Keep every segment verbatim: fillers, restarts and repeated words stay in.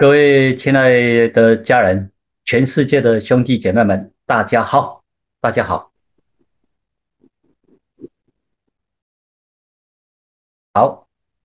各位亲爱的家人，全世界的兄弟姐妹们，大家好，大家好，好，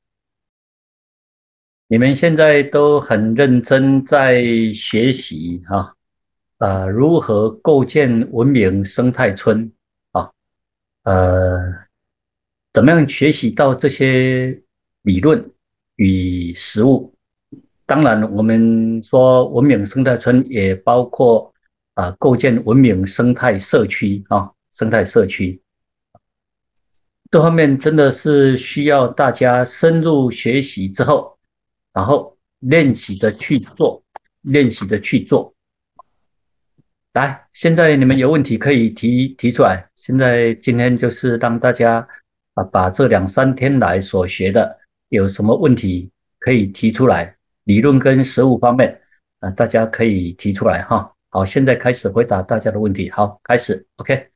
你们现在都很认真在学习啊，呃，如何构建文明生态村啊，呃，怎么样学习到这些理论与实务？当然，我们说文明生态村也包括啊、构建文明生态社区啊，生态社区。这方面真的是需要大家深入学习之后，然后练习的去做，练习的去做。来，现在你们有问题可以提提出来。现在今天就是让大家啊把这两三天来所学的有什么问题可以提出来，理论跟实务方面啊大家可以提出来哈。好，现在开始回答大家的问题。好，开始，OK。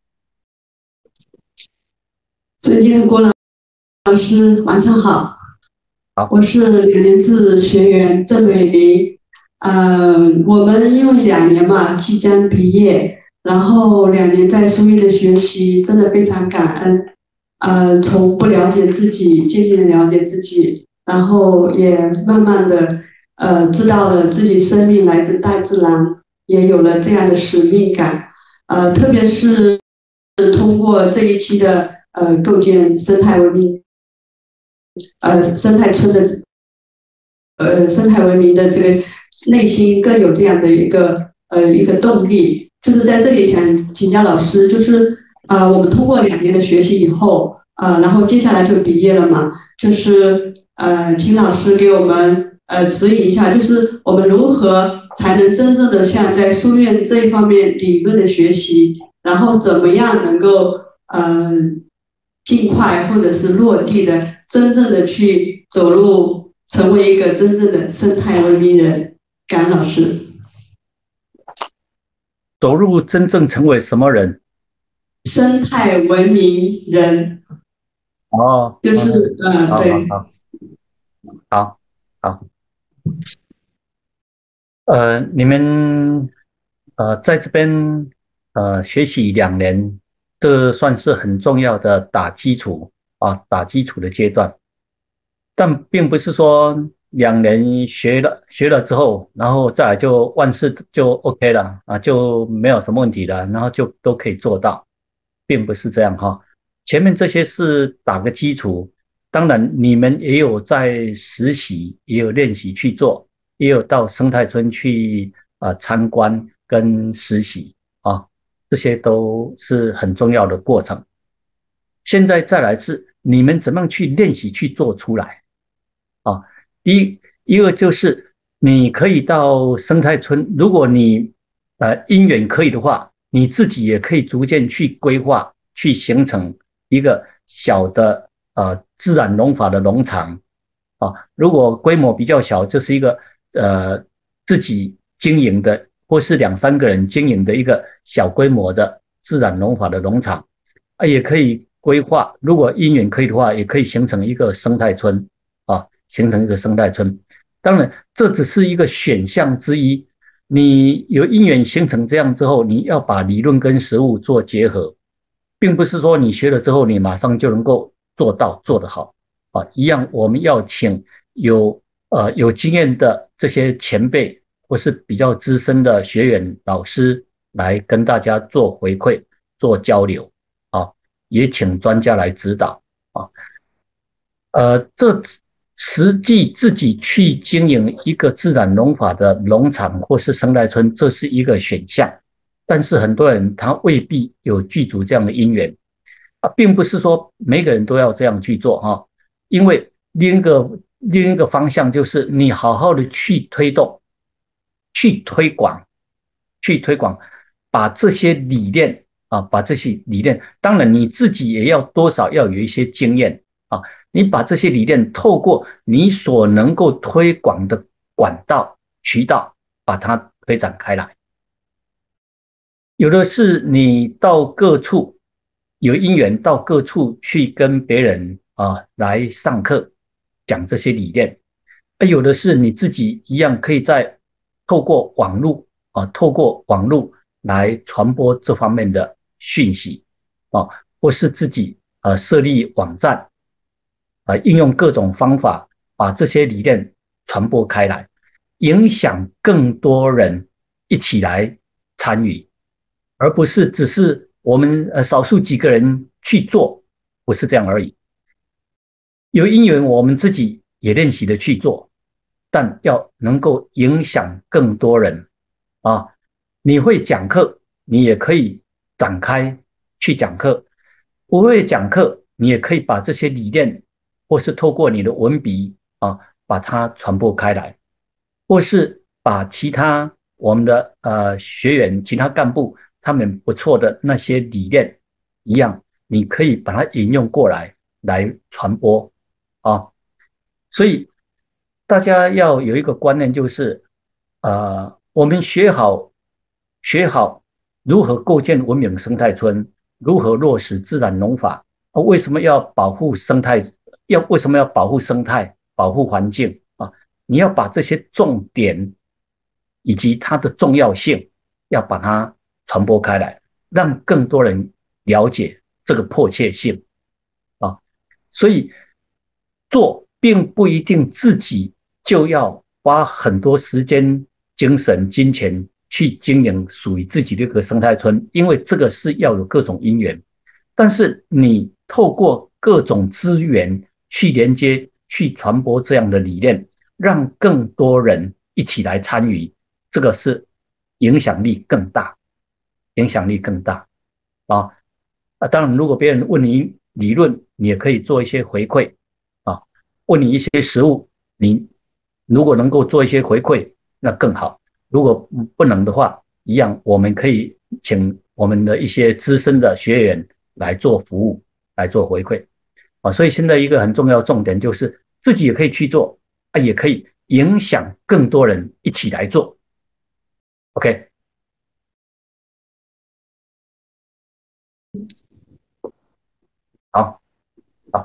尊敬的郭老师，晚上好。 好， 我是两年制学员郑美玲。呃，我们因为两年嘛，即将毕业，然后两年在书院的学习，真的非常感恩。呃，从不了解自己，渐渐的了解自己，然后也慢慢的呃知道了自己生命来自大自然，也有了这样的使命感。呃，特别是通过这一期的呃构建生态文明呃生态村的呃生态文明的这个内心更有这样的一个呃一个动力。就是在这里想请教老师，就是啊、呃我们通过两年的学习以后，呃，然后接下来就毕业了嘛，就是呃请老师给我们呃指引一下，就是我们如何才能真正的像在书院这一方面理论的学习，然后怎么样能够呃尽快或者是落地的，真正的去走入成为一个真正的生态文明人。感恩老师。 走入真正成为什么人？ 生态文明人哦， 就是嗯， 呃对。 好好好好好，呃，你们呃在这边呃学习两年，这算是很重要的打基础啊，打基础的阶段。但并不是说两年学了学了之后，然后再来就万事就 OK 了啊，就没有什么问题了，然后就都可以做到，并不是这样哈。前面这些是打个基础，当然你们也有在实习，也有练习去做，也有到生态村去啊、呃参观跟实习啊，这些都是很重要的过程。现在再来是你们怎么样去练习去做出来。啊，一一个就是你可以到生态村，如果你呃因缘可以的话，你自己也可以逐渐去规划，去形成一个小的呃自然农法的农场啊。如果规模比较小，就是一个呃自己经营的，或是两三个人经营的一个小规模的自然农法的农场啊，也可以规划。如果因缘可以的话，也可以形成一个生态村。啊，形成一个生态村。当然，这只是一个选项之一。你有因缘形成这样之后，你要把理论跟实务做结合，并不是说你学了之后你马上就能够做到做得好啊。一样，我们要请有呃有经验的这些前辈或是比较资深的学员老师来跟大家做回馈、做交流啊，也请专家来指导啊。呃，这实际自己去经营一个自然农法的农场或是生态村，这是一个选项。但是很多人他未必有具足这样的因缘啊，并不是说每个人都要这样去做哈。因为另一个另一个方向就是你好好的去推动、去推广、去推广，把这些理念啊，把这些理念，当然你自己也要多少要有一些经验啊。你把这些理念透过你所能够推广的管道、渠道，把它推展开来。有的是你到各处有因缘到各处去跟别人啊来上课，讲这些理念。 啊，有的是你自己一样可以在透过网络啊，透过网络来传播这方面的讯息啊，或是自己呃设立网站啊，应用各种方法把这些理念传播开来，影响更多人一起来参与，而不是只是我们呃少数几个人去做，不是这样而已。有因缘，我们自己也练习的去做，但要能够影响更多人啊！你会讲课，你也可以展开去讲课；不会讲课，你也可以把这些理念，或是透过你的文笔啊，把它传播开来，或是把其他我们的呃学员、其他干部他们不错的那些理念一样，你可以把它引用过来来传播。啊，所以大家要有一个观念，就是呃，我们学好学好如何构建文明生态村，如何落实自然农法，啊，为什么要保护生态？要为什么要保护生态、保护环境啊？你要把这些重点以及它的重要性，要把它传播开来，让更多人了解这个迫切性啊。所以做并不一定自己就要花很多时间、精神、金钱去经营属于自己的一个生态村，因为这个是要有各种因缘。但是你透过各种资源去连接、去传播这样的理念，让更多人一起来参与，这个是影响力更大，影响力更大啊！啊，当然，如果别人问你理论，你也可以做一些回馈啊。问你一些实物，你如果能够做一些回馈，那更好。如果不能的话，一样我们可以请我们的一些资深的学员来做服务，来做回馈啊。所以现在一个很重要的重点就是自己也可以去做，啊，也可以影响更多人一起来做。OK，好，好。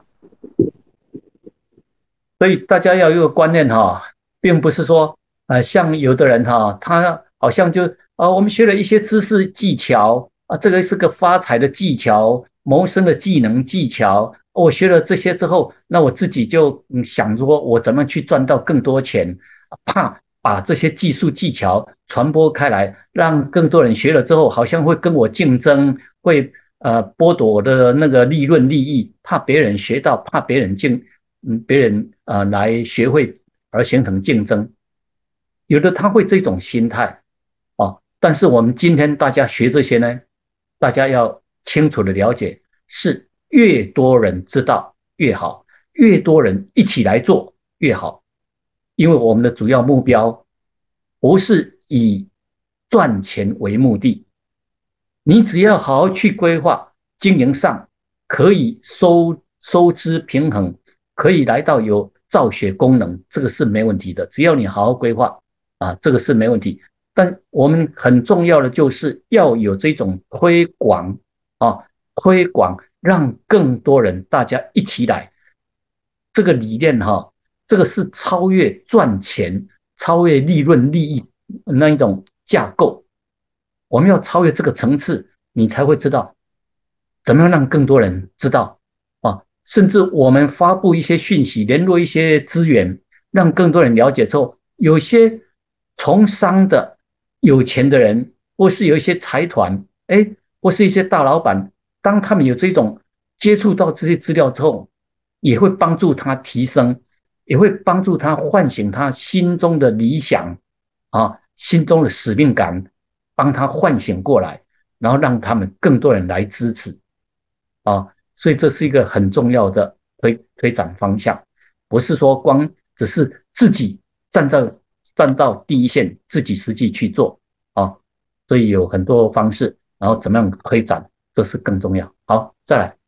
所以大家要有一个观念哈，并不是说，呃，像有的人哈，他好像就啊，我们学了一些知识技巧啊，这个是个发财的技巧，谋生的技能技巧。我学了这些之后，那我自己就嗯想说，我怎么去赚到更多钱？怕把这些技术技巧传播开来，让更多人学了之后，好像会跟我竞争，会呃剥夺我的那个利润利益，怕别人学到，怕别人竞。嗯，别人啊、呃、来学会而形成竞争，有的他会这种心态啊。但是我们今天大家学这些呢，大家要清楚的了解，是越多人知道越好，越多人一起来做越好，因为我们的主要目标不是以赚钱为目的，你只要好好去规划经营上可以收收支平衡，可以来到有造血功能，这个是没问题的。只要你好好规划啊，这个是没问题。但我们很重要的就是要有这种推广啊，推广让更多人大家一起来。这个理念哈，这个是超越赚钱、超越利润利益那一种架构。我们要超越这个层次，你才会知道怎么样让更多人知道啊。甚至我们发布一些讯息，联络一些资源，让更多人了解之后，有些从商的有钱的人，或是有一些财团，哎，或是一些大老板，当他们有这种接触到这些资料之后，也会帮助他提升，也会帮助他唤醒他心中的理想啊，心中的使命感，帮他唤醒过来，然后让他们更多人来支持啊。所以这是一个很重要的推推展方向，不是说光只是自己站在站到第一线，自己实际去做啊。所以有很多方式，然后怎么样推展，这是更重要。好，再来。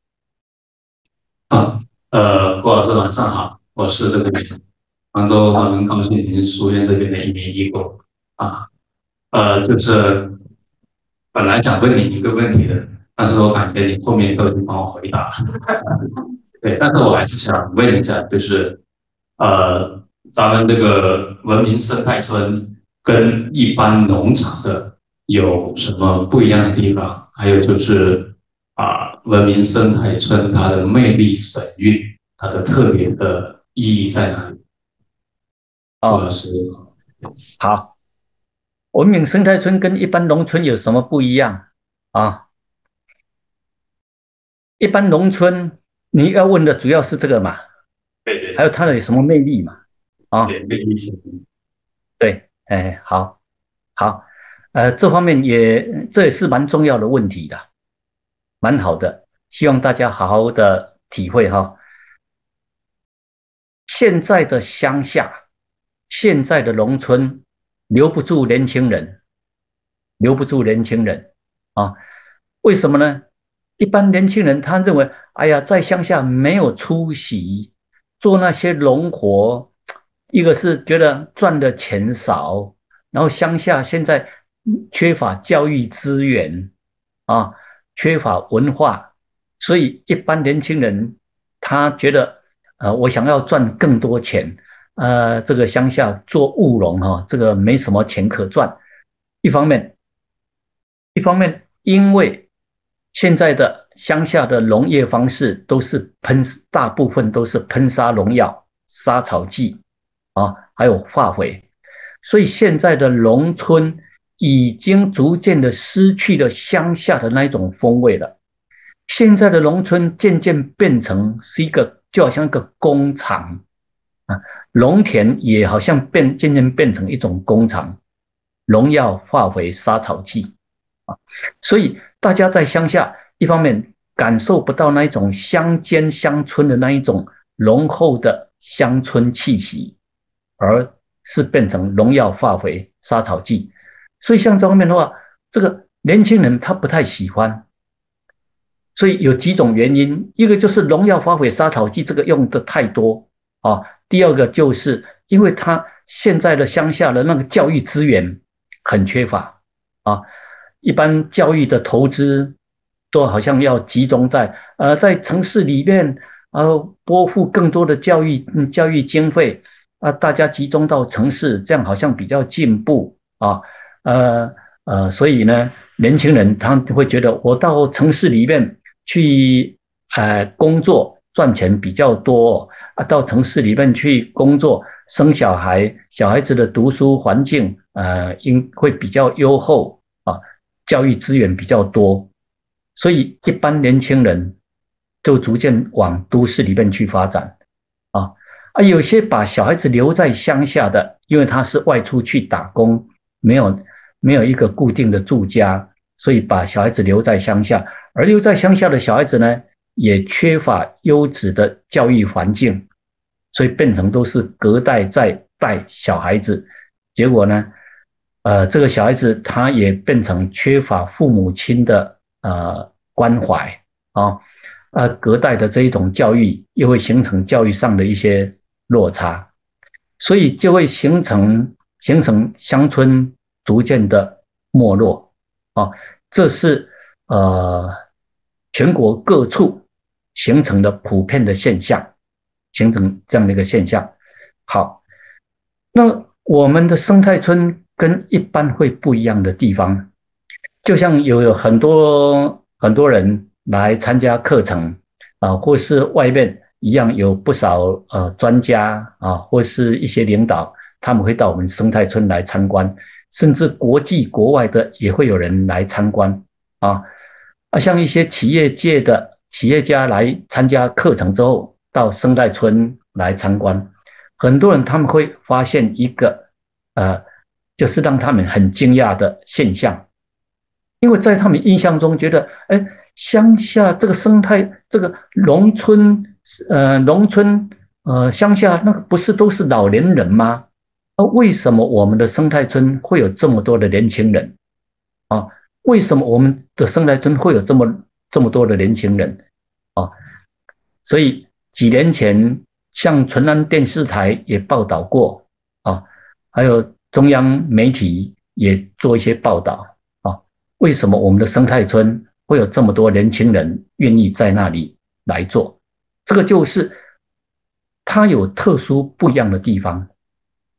啊，呃，郭老师晚上好，我是这个杭州咱们高新林书院这边的一名义工啊，呃，就是本来想问你一个问题的，但是我感觉你后面都已经帮我回答了，对，但是我还是想问一下，就是呃， 咱们这个文明生态村跟一般农场的有什么不一样的地方？还有就是啊，文明生态村它的魅力神韵，它的特别的意义在哪里？或者哦， 是好，文明生态村跟一般农村有什么不一样啊？一般农村你要问的主要是这个嘛， 对对还有它的有什么魅力嘛？啊， 对魅力神韵。 对，哎，好，好，呃，这方面也这也是蛮重要的问题的，蛮好的，希望大家好好的体会哈。现在的乡下，现在的农村留不住年轻人，留不住年轻人啊？为什么呢？一般年轻人他认为，哎呀，在乡下没有出息，做那些农活，一个是觉得赚的钱少，然后乡下现在缺乏教育资源啊，缺乏文化，所以一般年轻人他觉得，呃，我想要赚更多钱，呃，这个乡下做务农哈、哦，这个没什么钱可赚。一方面，一方面因为现在的乡下的农业方式都是喷，大部分都是喷洒农药、杀草剂啊，还有化肥，所以现在的农村已经逐渐的失去了乡下的那一种风味了。现在的农村渐渐变成是一个，就好像一个工厂啊，农田也好像变渐渐变成一种工厂，农药、化肥、杀草剂啊，所以大家在乡下，一方面感受不到那一种乡间乡村的那一种浓厚的乡村气息，而是变成农药、化肥、杀草剂。所以像这方面的话，这个年轻人他不太喜欢。所以有几种原因，一个就是农药、化肥、杀草剂这个用的太多啊，第二个就是因为他现在的乡下的那个教育资源很缺乏啊，一般教育的投资都好像要集中在呃在城市里面呃拨付更多的教育、嗯、教育经费啊，大家集中到城市，这样好像比较进步啊，呃呃，所以呢，年轻人他会觉得我到城市里面去呃工作赚钱比较多啊，到城市里面去工作生小孩，小孩子的读书环境呃应会比较优厚啊，教育资源比较多，所以一般年轻人就逐渐往都市里面去发展啊啊，有些把小孩子留在乡下的，因为他是外出去打工，没有没有一个固定的住家，所以把小孩子留在乡下。而留在乡下的小孩子呢，也缺乏优质的教育环境，所以变成都是隔代在带小孩子。结果呢，呃，这个小孩子他也变成缺乏父母亲的呃关怀啊，呃，隔代的这一种教育，又会形成教育上的一些落差，所以就会形成形成乡村逐渐的没落啊，这是呃全国各处形成的普遍的现象，形成这样的一个现象。好，那我们的生态村跟一般会不一样的地方，就像有有很多很多人来参加课程啊，或是外面一样有不少呃专家啊，或是一些领导，他们会到我们生态村来参观，甚至国际国外的也会有人来参观啊。啊，像一些企业界的企业家来参加课程之后，到生态村来参观，很多人他们会发现一个呃，就是让他们很惊讶的现象，因为在他们印象中觉得，哎，乡下这个生态，这个农村，呃，农村，呃，乡下那个不是都是老年人吗？那为什么我们的生态村会有这么多的年轻人啊？为什么我们的生态村会有这么这么多的年轻人啊？所以几年前，像淳安电视台也报道过啊，还有中央媒体也做一些报道啊。为什么我们的生态村会有这么多年轻人愿意在那里来做？这个就是它有特殊不一样的地方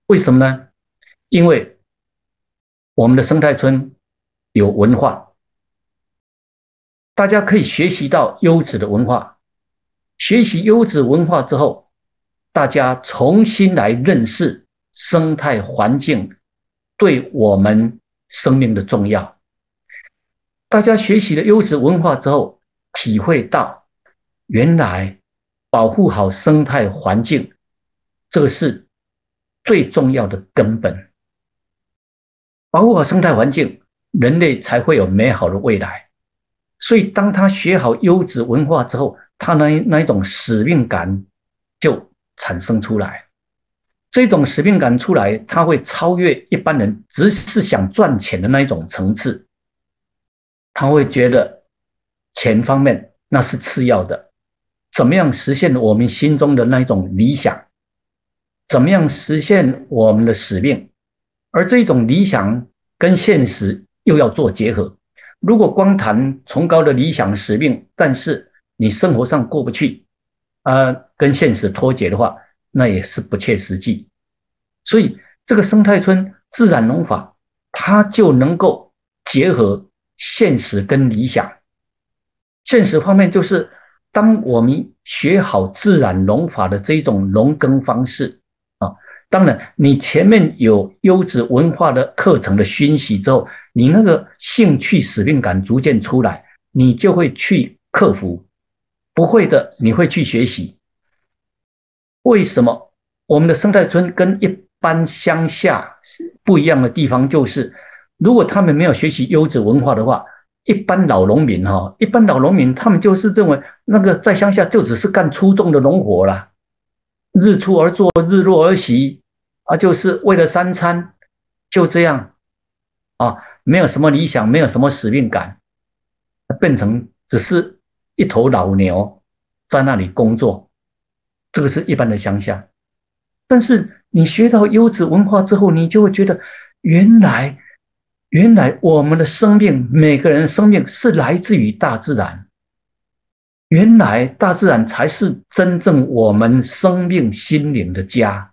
为什么呢？因为我们的生态村有文化，大家可以学习到优质的文化。学习优质文化之后，大家重新来认识生态环境对我们生命的重要。大家学习了优质文化之后，体会到原来保护好生态环境，这个是最重要的根本。保护好生态环境，人类才会有美好的未来。所以当他学好优质文化之后，他那那一种使命感就产生出来。这种使命感出来，他会超越一般人只是想赚钱的那一种层次。他会觉得钱方面那是次要的，怎么样实现我们心中的那一种理想，怎么样实现我们的使命，而这种理想跟现实又要做结合。如果光谈崇高的理想使命，但是你生活上过不去，呃，跟现实脱节的话，那也是不切实际。所以这个生态村自然农法，它就能够结合现实跟理想。现实方面就是，当我们学好自然农法的这种农耕方式啊，当然你前面有优质文化的课程的熏习之后，你那个兴趣使命感逐渐出来，你就会去克服。不会的，你会去学习。为什么我们的生态村跟一般乡下不一样的地方，就是如果他们没有学习优质文化的话，一般老农民哈，一般老农民他们就是认为那个在乡下就只是干粗重的农活啦，日出而作，日落而息啊，就是为了三餐，就这样啊，没有什么理想，没有什么使命感，变成只是一头老牛在那里工作。这个是一般的乡下。但是你学到优质文化之后，你就会觉得原来原来我们的生命，每个人的生命是来自于大自然，原来大自然才是真正我们生命心灵的家。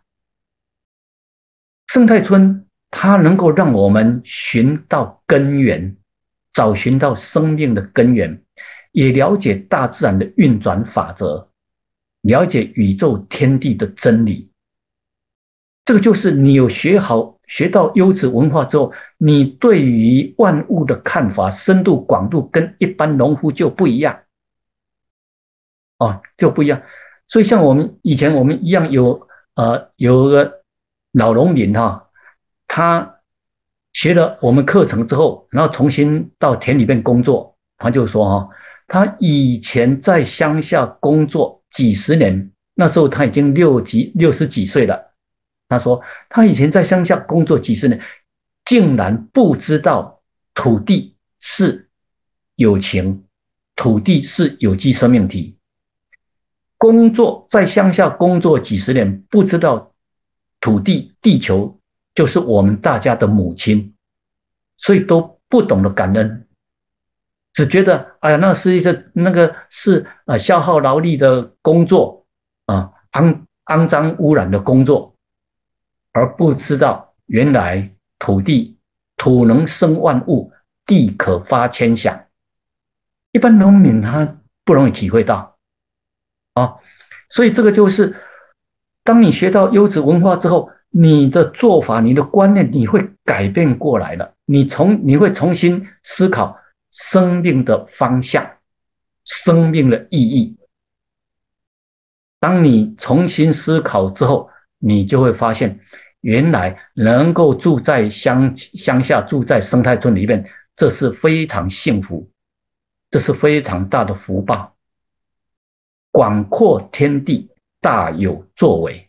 生态村它能够让我们寻到根源，找寻到生命的根源，也了解大自然的运转法则，了解宇宙天地的真理。这个就是你有学好学到优质文化之后，你对于万物的看法深度广度跟一般农夫就不一样哦，就不一样。所以像我们以前我们一样有呃有个老农民哈，他学了我们课程之后，然后重新到田里面工作，他就说哈，他以前在乡下工作几十年，那时候他已经六几六十几岁了。他说他以前在乡下工作几十年，竟然不知道土地是有情，土地是有机生命体。工作在乡下工作几十年，不知道土地地球就是我们大家的母亲，所以都不懂得感恩，只觉得哎呀，那是一个那个是呃消耗劳力的工作啊，肮肮脏污染的工作。而不知道原来土地土能生万物，地可发千祥。一般农民他不容易体会到啊，所以这个就是当你学到优质文化之后，你的做法你的观念你会改变过来了，你从你会重新思考生命的方向，生命的意义。当你重新思考之后，你就会发现原来能够住在乡乡下，住在生态村里面，这是非常幸福，这是非常大的福报。广阔天地，大有作为。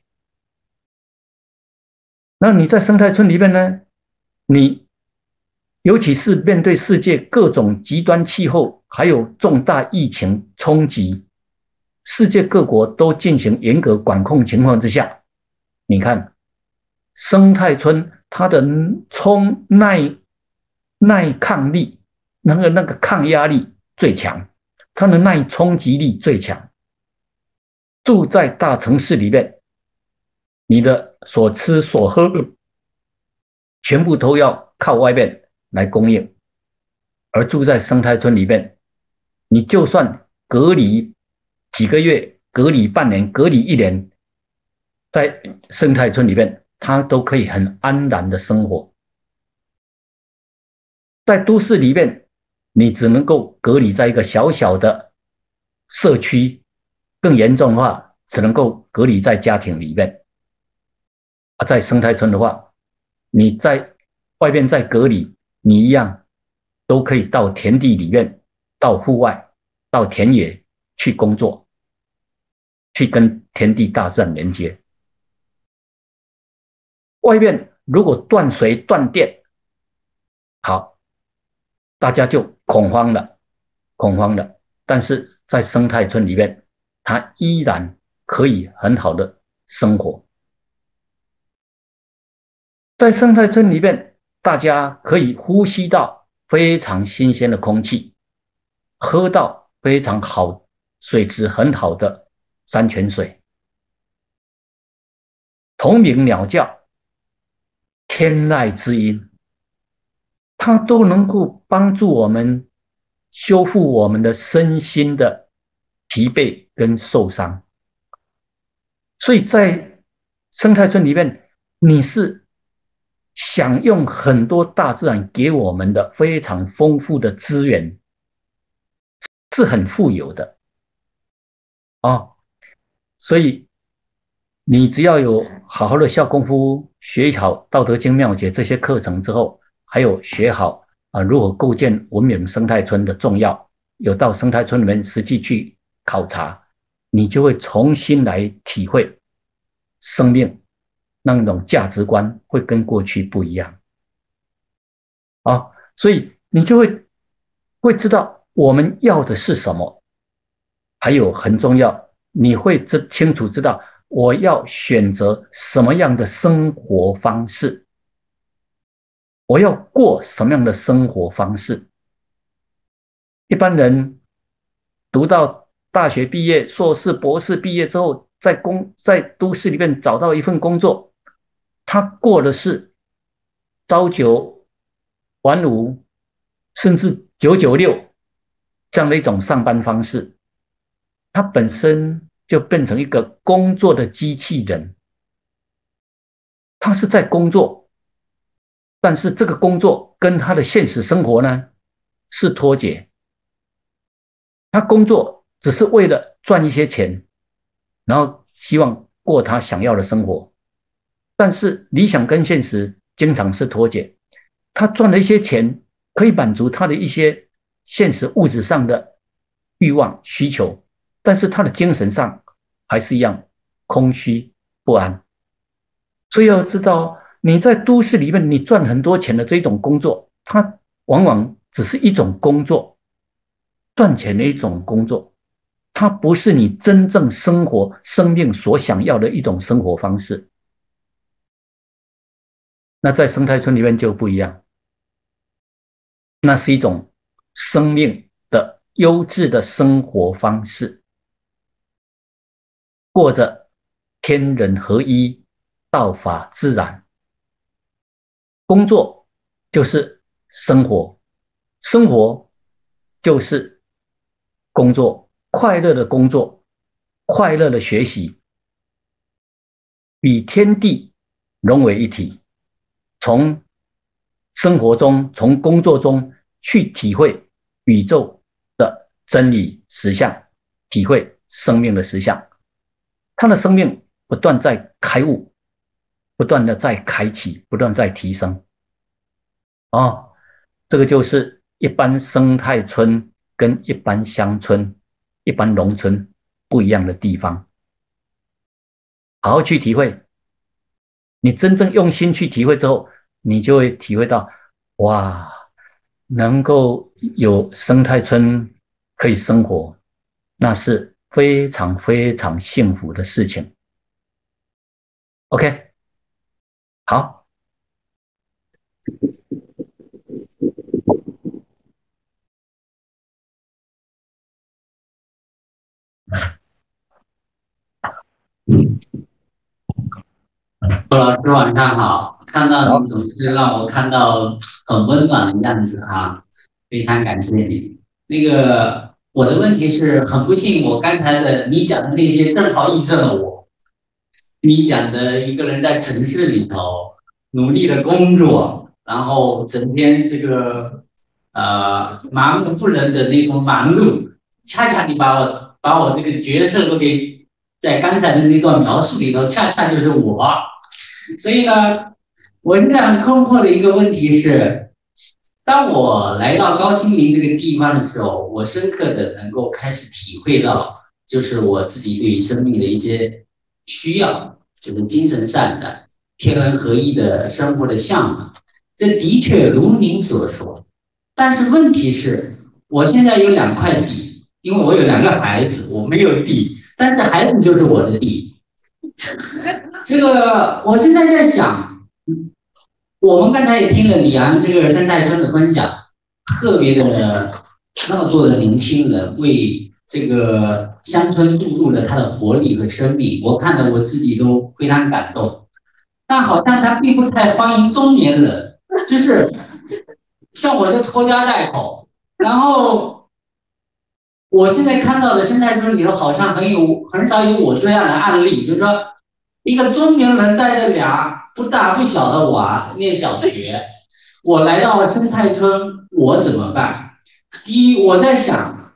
那你在生态村里面呢，你尤其是面对世界各种极端气候，还有重大疫情冲击，世界各国都进行严格管控情况之下，你看生态村它的冲耐耐抗力，那个那个抗压力最强，它的耐冲击力最强。住在大城市里面， 你的所吃所喝全部都要靠外面来供应。而住在生态村里面，你就算隔离几个月、隔离半年、隔离一年，在生态村里面，它都可以很安然的生活。在都市里面，你只能够隔离在一个小小的社区，更严重的话，只能够隔离在家庭里面。啊，在生态村的话，你在外面再隔离，你一样都可以到田地里面、到户外、到田野去工作，去跟天地大自然连接。外面如果断水断电，好，大家就恐慌了，恐慌了。但是在生态村里面，它依然可以很好的生活。在生态村里面，大家可以呼吸到非常新鲜的空气，喝到非常好、水质很好的山泉水，虫鸣鸟叫，天籁之音，它都能够帮助我们修复我们的身心的疲惫跟受伤。所以在生态村里面，你是享用很多大自然给我们的非常丰富的资源，是很富有的哦。所以你只要有好好的下功夫，学好《道德经》妙解这些课程之后，还有学好啊如何构建文明生态村的重要，有到生态村里面实际去考察，你就会重新来体会生命那种价值观会跟过去不一样啊，所以你就会会知道我们要的是什么，还有很重要，你会知清楚知道我要选择什么样的生活方式，我要过什么样的生活方式。一般人读到大学毕业、硕士、博士毕业之后，在工在都市里面找到一份工作，他过的是朝九晚五，甚至九九六这样的一种上班方式，他本身就变成一个工作的机器人。他是在工作，但是这个工作跟他的现实生活呢是脱节。他工作只是为了赚一些钱，然后希望过他想要的生活，但是理想跟现实经常是脱节。他赚了一些钱，可以满足他的一些现实物质上的欲望需求，但是他的精神上还是一样空虚不安。所以要知道，你在都市里面，你赚很多钱的这种工作，它往往只是一种工作，赚钱的一种工作，它不是你真正生活、生命所想要的一种生活方式。那在生态村里面就不一样，那是一种生命的优质的生活方式，过着天人合一、道法自然。工作就是生活，生活就是工作，快乐的工作，快乐的学习，与天地融为一体，从生活中、从工作中去体会宇宙的真理实相，体会生命的实相。他的生命不断在开悟，不断的在开启，不断在提升。哦，这个就是一般生态村跟一般乡村、一般农村不一样的地方。好好去体会，你真正用心去体会之后，你就会体会到，哇，能够有生态村可以生活，那是非常非常幸福的事情。OK，好。 老师晚上好，看到好， 你总是让我看到很温暖的样子啊，非常感谢你。那个我的问题是很不幸，我刚才的你讲的那些正好印证了我。你讲的一个人在城市里头努力的工作，然后整天这个呃麻木不仁的那种忙碌，恰恰你把我把我这个角色都给在刚才的那段描述里头，恰恰就是我。所以呢，我现在很困惑的一个问题是，当我来到高辛林这个地方的时候，我深刻的能够开始体会到，就是我自己对于生命的一些需要，就是精神上的天人合一的生活的向往。这的确如您所说，但是问题是，我现在有两块地，因为我有两个孩子，我没有地，但是孩子就是我的地。这个我现在在想，我们刚才也听了李阳这个生态村的分享，特别的那么多的年轻人为这个乡村注入了他的活力和生命，我看得我自己都非常感动。但好像他并不太欢迎中年人，就是像我这拖家带口，然后我现在看到的生态村里头好像很有很少有我这样的案例，就是说一个中年人带着俩不大不小的娃念小学，我来到生态村，我怎么办？第一，我在想，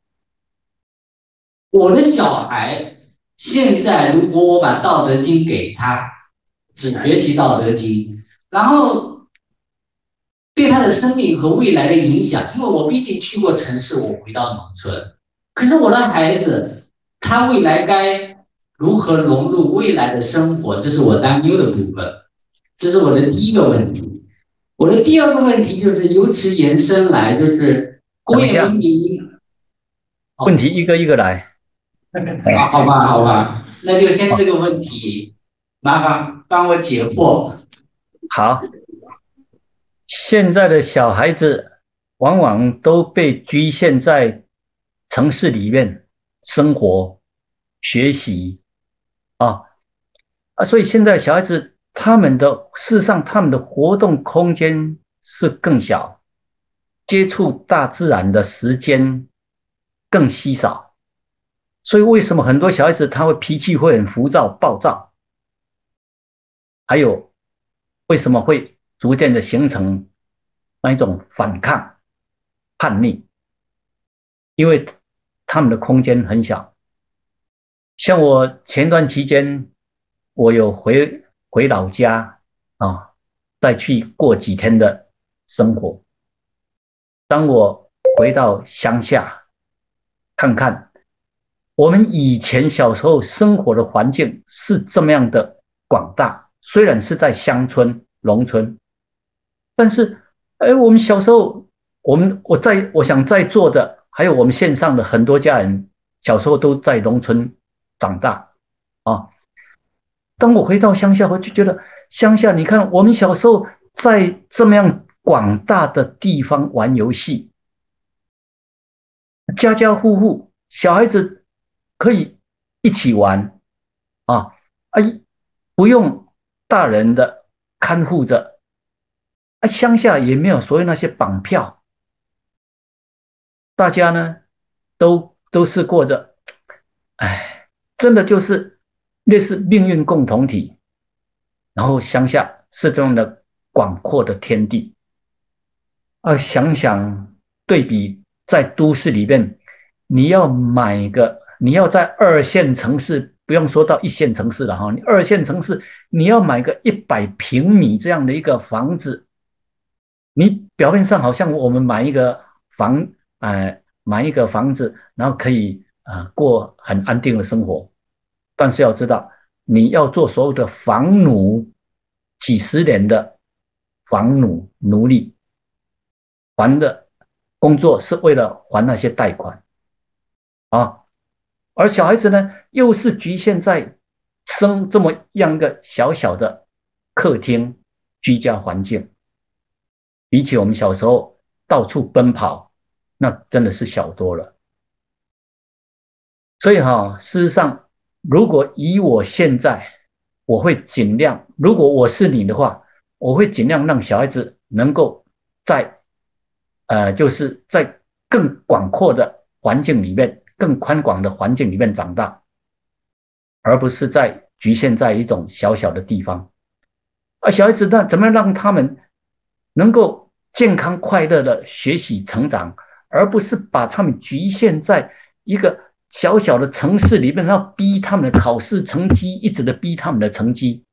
我的小孩现在如果我把《道德经》给他，只学习《道德经》，然后对他的生命和未来的影响，因为我毕竟去过城市，我回到农村，可是我的孩子，他未来该如何融入未来的生活，这是我担忧的部分，这是我的第一个问题。我的第二个问题就是由此延伸来，就是工业文明。 问题一个一个来。 啊，好吧，好吧，那就先这个问题，麻烦帮我解惑。 好，现在的小孩子往往都被局限在城市里面生活、学习啊啊，所以现在小孩子他们的事实上他们的活动空间是更小，接触大自然的时间更稀少，所以为什么很多小孩子他会脾气会很浮躁、暴躁？还有为什么会逐渐的形成那一种反抗、叛逆？因为他们的空间很小。像我前段期间，我有回回老家啊，再去过几天的生活。当我回到乡下，看看我们以前小时候生活的环境是这么样的广大，虽然是在乡村、农村，但是，哎，我们小时候，我们我在我想在座的，还有我们线上的很多家人，小时候都在农村长大啊。当我回到乡下，我就觉得乡下，你看我们小时候在这么样广大的地方玩游戏，家家户户小孩子可以一起玩啊，哎，不用大人的看护着，啊，乡下也没有所谓那些绑票，大家呢都都是过着，哎，真的就是类似命运共同体。然后乡下是这样的广阔的天地，啊，想想对比在都市里面，你要买一个，你要在二线城市，不用说到一线城市了哈，你二线城市你要买个一百平米这样的一个房子，你表面上好像我们买一个房，呃，买一个房子，然后可以呃过很安定的生活，但是要知道，你要做所有的房奴，几十年的房奴奴隶，还的工作是为了还那些贷款啊，而小孩子呢，又是局限在生这么样一个小小的客厅居家环境。比起我们小时候到处奔跑，那真的是小多了。所以哈，事实上，如果以我现在我会尽量，如果我是你的话，我会尽量让小孩子能够在呃，就是在更广阔的环境里面、更宽广的环境里面长大，而不是在局限在一种小小的地方。而小孩子呢，怎么样让他们能够健康快乐的学习成长，而不是把他们局限在一个小小的城市里面，要逼他们的考试成绩，一直的逼他们的成绩。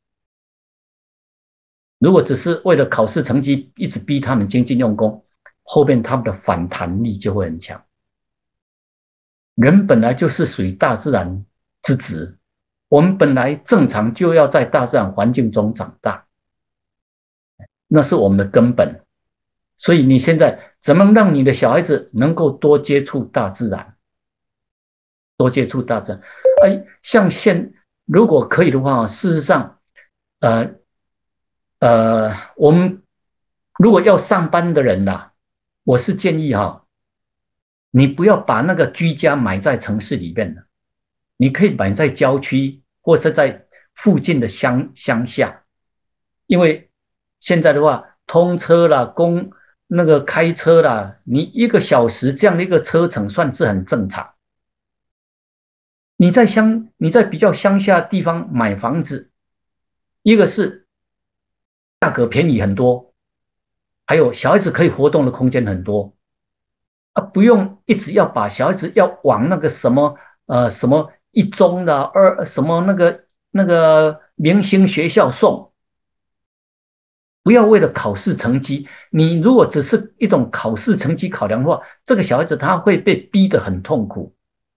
如果只是为了考试成绩一直逼他们精进用功，后面他们的反弹力就会很强。人本来就是属于大自然之子，我们本来正常就要在大自然环境中长大，那是我们的根本。所以你现在怎么让你的小孩子能够多接触大自然，多接触大自然？哎，像现如果可以的话，事实上，呃呃，我们如果要上班的人啦，我是建议哈，你不要把那个居家买在城市里面的，你可以买在郊区或是在附近的乡乡下，因为现在的话，通车啦、公那个开车啦，你一个小时这样的一个车程算是很正常。你在乡你在比较乡下地方买房子，一个是价格便宜很多，还有小孩子可以活动的空间很多。啊，不用一直要把小孩子要往那个什么呃什么一中的二什么那个那个明星学校送，不要为了考试成绩。你如果只是一种考试成绩考量的话，这个小孩子他会被逼得很痛苦。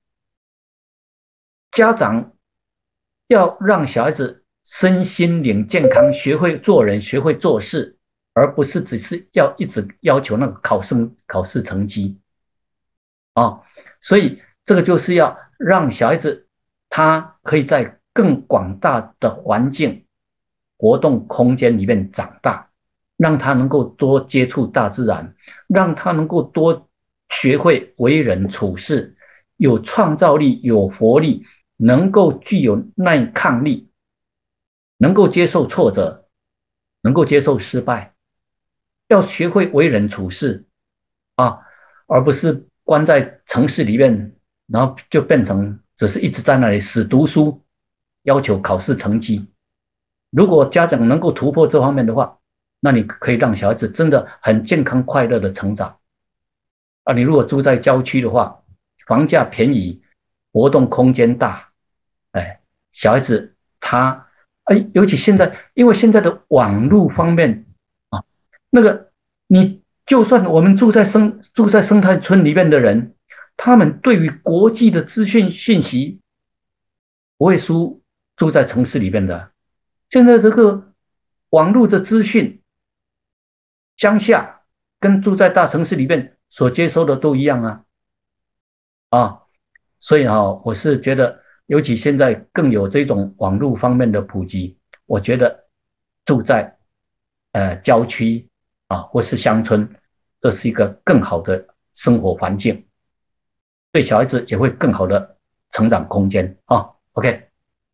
家长要让小孩子身心灵健康，学会做人，学会做事，而不是只是要一直要求那个考试考试成绩。哦，所以这个就是要让小孩子他可以在更广大的环境活动空间里面长大，让他能够多接触大自然，让他能够多学会为人处事，有创造力，有活力，能够具有耐抗力，能够接受挫折，能够接受失败，要学会为人处事啊，而不是关在城市里面，然后就变成只是一直在那里死读书，要求考试成绩。如果家长能够突破这方面的话，那你可以让小孩子真的很健康快乐的成长。啊，你如果住在郊区的话，房价便宜，活动空间大，哎，小孩子他，哎，尤其现在，因为现在的网络方面啊，那个你。就算我们住在生住在生态村里面的人，他们对于国际的资讯讯息不会输住在城市里面的。现在这个网络的资讯，乡下跟住在大城市里面所接收的都一样啊啊，所以啊，我是觉得，尤其现在更有这种网络方面的普及，我觉得住在呃郊区啊，或是乡村，这是一个更好的生活环境，对小孩子也会更好的成长空间啊。OK，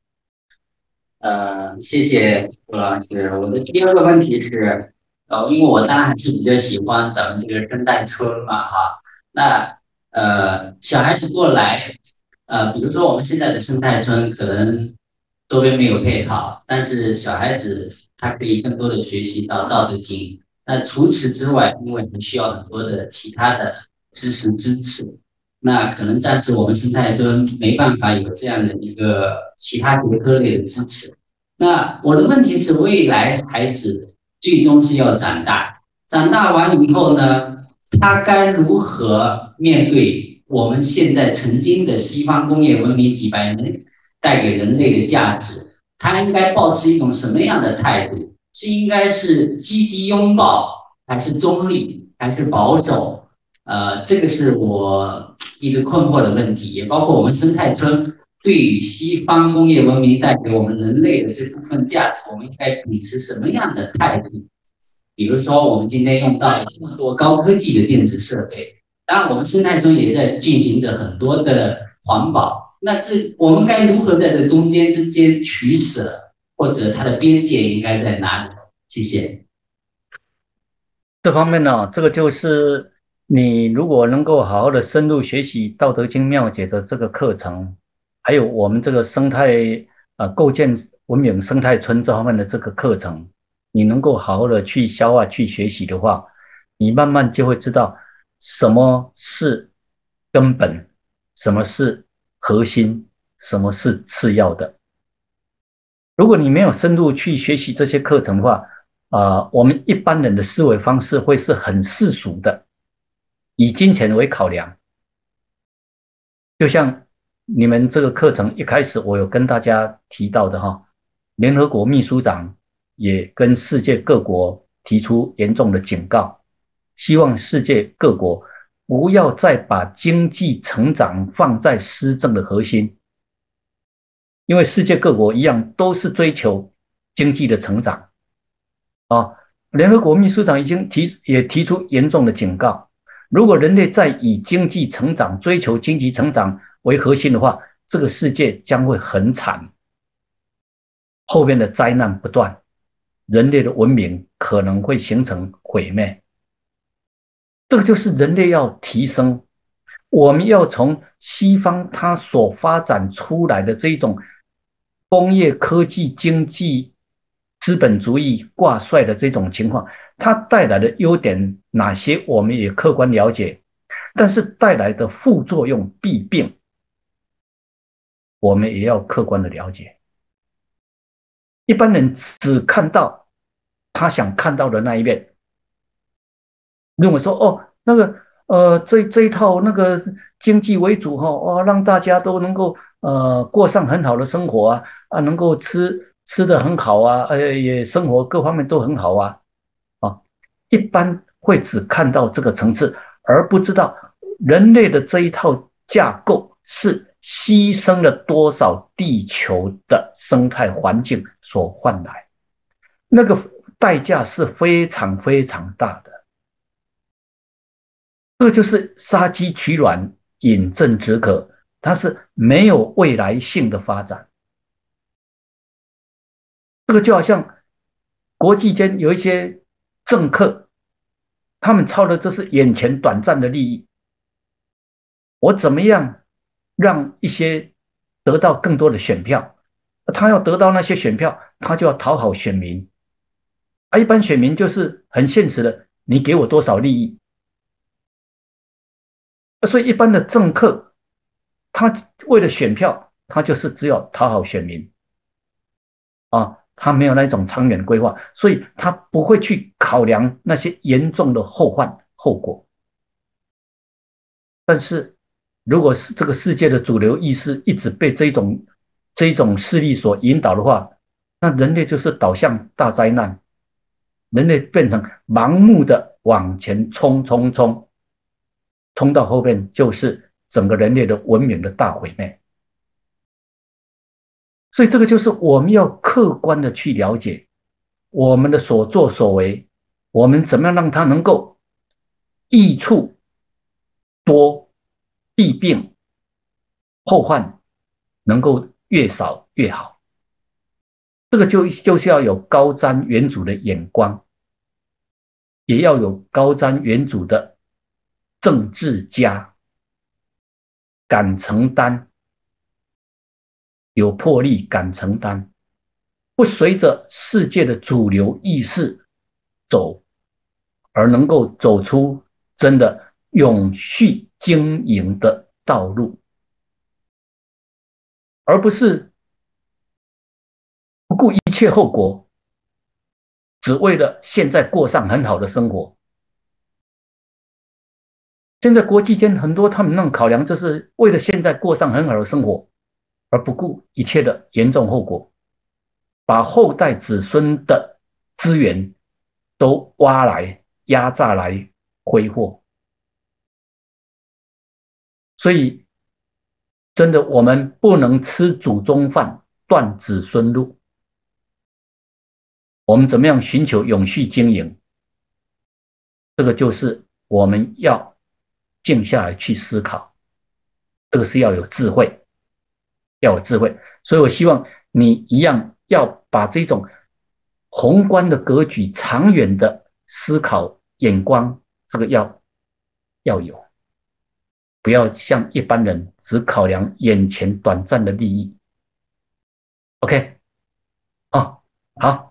呃，谢谢吴老师。我的第二个问题是，呃，因为我当然还是比较喜欢咱们这个生态村嘛，哈。那呃，小孩子过来，呃，比如说我们现在的生态村可能周边没有配套，但是小孩子他可以更多的学习到《道德经》。那除此之外，因为还需要很多的其他的知识支持，那可能暂时我们生态村没办法有这样的一个其他学科类的支持。那我的问题是，未来孩子最终是要长大，长大完以后呢，他该如何面对我们现在曾经的西方工业文明几百年带给人类的价值？他应该抱持一种什么样的态度？是应该是积极拥抱，还是中立，还是保守？呃，这个是我一直困惑的问题，也包括我们生态村对于西方工业文明带给我们人类的这部分价值，我们应该秉持什么样的态度？比如说，我们今天用到这么多高科技的电子设备，当然我们生态村也在进行着很多的环保，那这我们该如何在这中间之间取舍？ 或者它的边界应该在哪里？谢谢。 这方面呢，这个就是你如果能够好好的深入学习《道德经》妙解的这个课程，还有我们这个生态呃构建文明生态村这方面的这个课程，你能够好好的去消化去学习的话，你慢慢就会知道什么是根本，什么是核心，什么是次要的。如果你没有深入去学习这些课程的话，啊、呃，我们一般人的思维方式会是很世俗的，以金钱为考量。就像你们这个课程一开始我有跟大家提到的哈，联合国秘书长也跟世界各国提出严重的警告，希望世界各国不要再把经济成长放在施政的核心，因为世界各国一样都是追求经济的成长。啊，联合国秘书长已经提也提出严重的警告，如果人类再以经济成长、追求经济成长为核心的话，这个世界将会很惨，后面的灾难不断，人类的文明可能会形成毁灭。这个就是人类要提升，我们要从西方它所发展出来的这种工业科技经济资本主义挂帅的这种情况，它带来的优点哪些我们也客观了解，但是带来的副作用弊病我们也要客观的了解。一般人只看到他想看到的那一面，认为说哦那个呃这这一套那个经济为主哈、哦，让大家都能够呃过上很好的生活啊啊，能够吃吃得很好啊，呃也生活各方面都很好啊啊，一般会只看到这个层次，而不知道人类的这一套架构是牺牲了多少地球的生态环境所换来，那个代价是非常非常大的。这就是杀鸡取卵，饮鸩止渴，它是没有未来性的发展。这个就好像国际间有一些政客，他们操的这是眼前短暂的利益，我怎么样让一些得到更多的选票，他要得到那些选票，他就要讨好选民，而一般选民就是很现实的，你给我多少利益。所以一般的政客，他为了选票，他就是只有讨好选民啊，他没有那种长远规划，所以他不会去考量那些严重的后患后果。但是如果是这个世界的主流意识一直被这种这种势力所引导的话，那人类就是导向大灾难，人类变成盲目的往前冲冲冲，冲到后面就是整个人类的文明的大毁灭。所以这个就是我们要客观的去了解我们的所作所为，我们怎么样让它能够益处多，弊病后患能够越少越好。这个就就是要有高瞻远瞩的眼光，也要有高瞻远瞩的政治家，敢承担，有魄力，敢承担，不随着世界的主流意识走，而能够走出真的永续经营的道路，而不是不顾一切后果，只为了现在过上很好的生活。现在国际间很多他们那种考量，就是为了现在过上很好的生活，而不顾一切的严重后果，把后代子孙的资源都挖来压榨来挥霍。所以真的我们不能吃祖宗饭断子孙路，我们怎么样寻求永续经营，这个就是我们要静下来去思考，这个是要有智慧，要有智慧。所以我希望你一样要把这种宏观的格局、长远的思考眼光，这个要要有，不要像一般人只考量眼前短暂的利益。OK， 哦，好。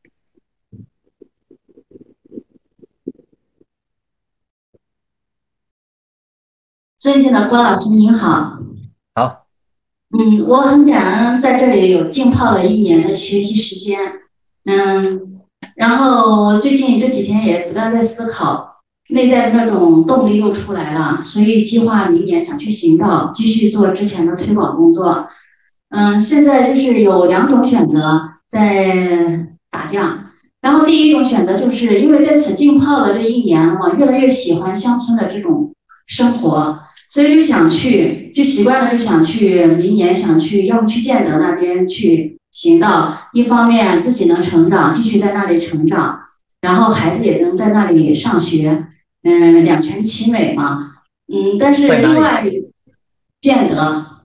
尊敬的郭老师您好。 好。 嗯，我很感恩在这里有浸泡了一年的学习时间。嗯，然后我最近这几天也不断在思考，内在的那种动力又出来了，所以计划明年想去行道，继续做之前的推广工作。嗯，现在就是有两种选择在打架。然后第一种选择就是因为在此浸泡了这一年了嘛，越来越喜欢乡村的这种生活。所以就想去，就习惯了就想去，明年想去，要不去建德那边去行道。一方面自己能成长，继续在那里成长，然后孩子也能在那里上学，嗯，两全其美嘛。嗯，但是另外建德，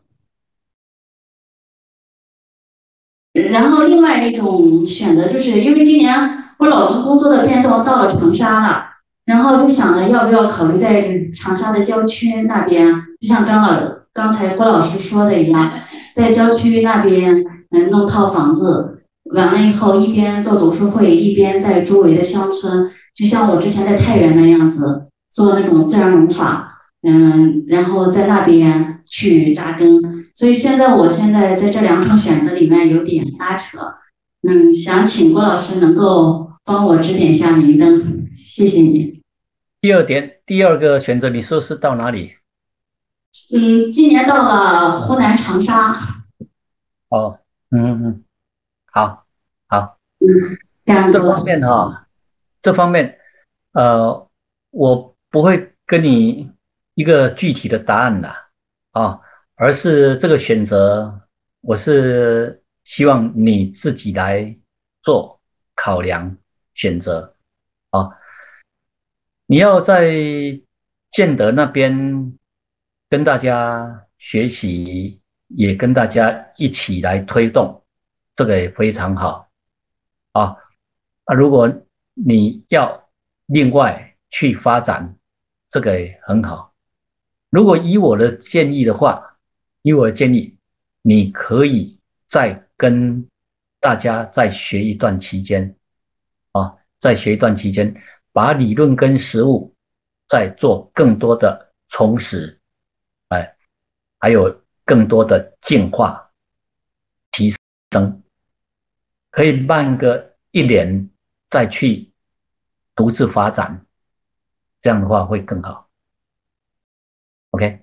然后另外一种选择就是因为今年我老公工作的变动到了长沙了。然后就想着要不要考虑在长沙的郊区那边，就像张老刚才郭老师说的一样，在郊区那边嗯弄套房子，完了以后一边做读书会，一边在周围的乡村，就像我之前在太原那样子做那种自然农法，嗯，然后在那边去扎根。所以现在我现在在这两种选择里面有点拉扯，嗯，想请郭老师能够帮我指点一下明灯，谢谢你。 第二点，第二个选择，你说是到哪里？ 嗯，今年到了湖南长沙。 哦，嗯嗯，好，好。 嗯， 这方面哈、哦，这方面，呃，我不会跟你一个具体的答案的啊，而是这个选择，我是希望你自己来做考量选择啊。你要在建德那边跟大家学习，也跟大家一起来推动，这个也非常好啊。啊，如果你要另外去发展，这个也很好。如果以我的建议的话，以我的建议，你可以再跟大家再学一段期间啊，再学一段期间。把理论跟实务再做更多的充实，哎，还有更多的进化提升，可以慢个一年再去独自发展，这样的话会更好。OK，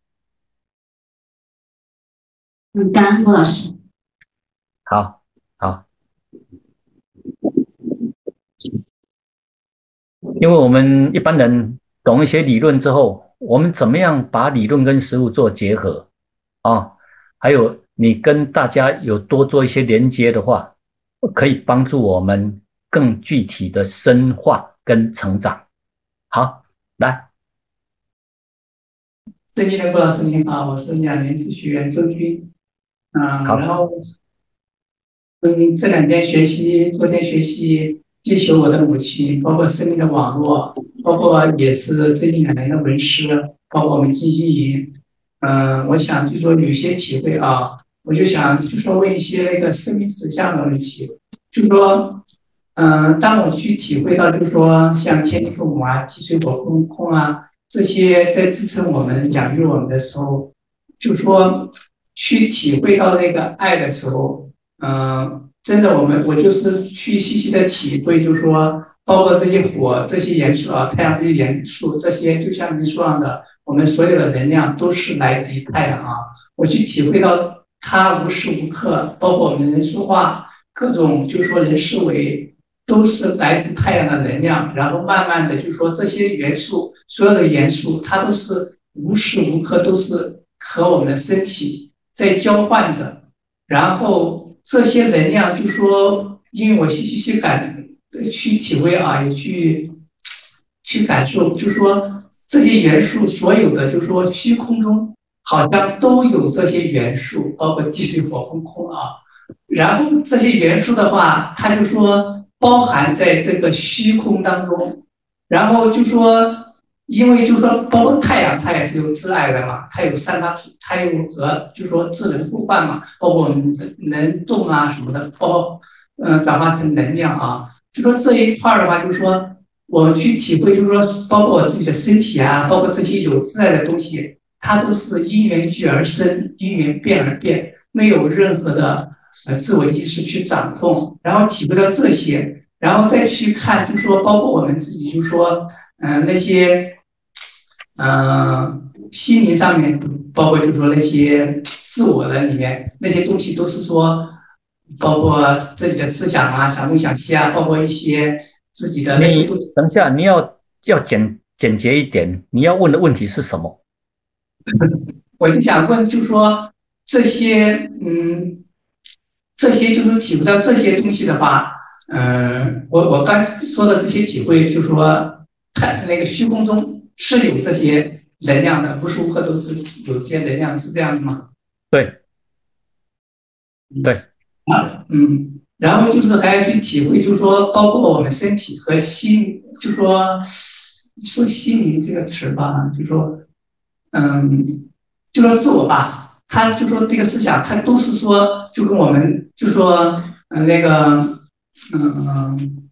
嗯，感恩郭老师。 好，好。因为我们一般人懂一些理论之后，我们怎么样把理论跟实务做结合啊？还有你跟大家有多做一些连接的话，可以帮助我们更具体的深化跟成长。好，来， 尊敬的郭老师您好，我是两年子学员周军，嗯，然后嗯这两天学习，昨天学习地球我的母亲，包括生命的网络，包括也是最近两年的文师，包括我们基金营，嗯，我想就说有些体会啊，我就想就说问一些那个生命实相的问题，就说嗯，当我去体会到就是说像天地父母啊、地水火风空啊。这些在支撑我们、养育我们的时候，就说去体会到那个爱的时候，嗯、呃，真的，我们我就是去细细的体会，就说包括这些火、这些元素啊，太阳这些元素，这些就像您说的，我们所有的能量都是来自于太阳啊。我去体会到它无时无刻，包括我们人说话，各种就说人思维。都是来自太阳的能量，然后慢慢的就说这些元素，所有的元素，它都是无时无刻都是和我们的身体在交换着，然后这些能量就说，因为我细细去感去体会啊，也去去感受，就说这些元素所有的，就说虚空中好像都有这些元素，包括地水火风空啊。 然后这些元素的话，他就说包含在这个虚空当中，然后就说，因为就说包括太阳，它也是有自爱的嘛，它有散发出，它有和就说自能互换嘛，包括我们的能动啊什么的，包括嗯、呃、转化成能量啊，就说这一块儿的话，就是说我们去体会，就是说包括我自己的身体啊，包括这些有自爱的东西，它都是因缘聚而生，因缘变而变，没有任何的呃自我意识去掌控，然后体会到这些，然后再去看，就说包括我们自己，就说嗯、呃那些嗯、呃心灵上面，包括就是说那些自我的里面那些东西，都是说包括自己的思想啊、想东想西啊，包括一些自己的那些东西。 你等一下，你要要简简洁一点，你要问的问题是什么？ 我就想问，就说这些，嗯，这些就是体会到这些东西的话，嗯，我我刚说的这些体会，就说太那个虚空中是有这些能量的，无时无刻都是有这些能量，是这样的吗？ 对对， 啊，嗯，然后就是还要去体会，就是说包括我们身体和心，就说说心灵这个词儿吧，就说嗯，就说自我吧，他就说这个思想，他都是说就跟我们就说嗯那个嗯，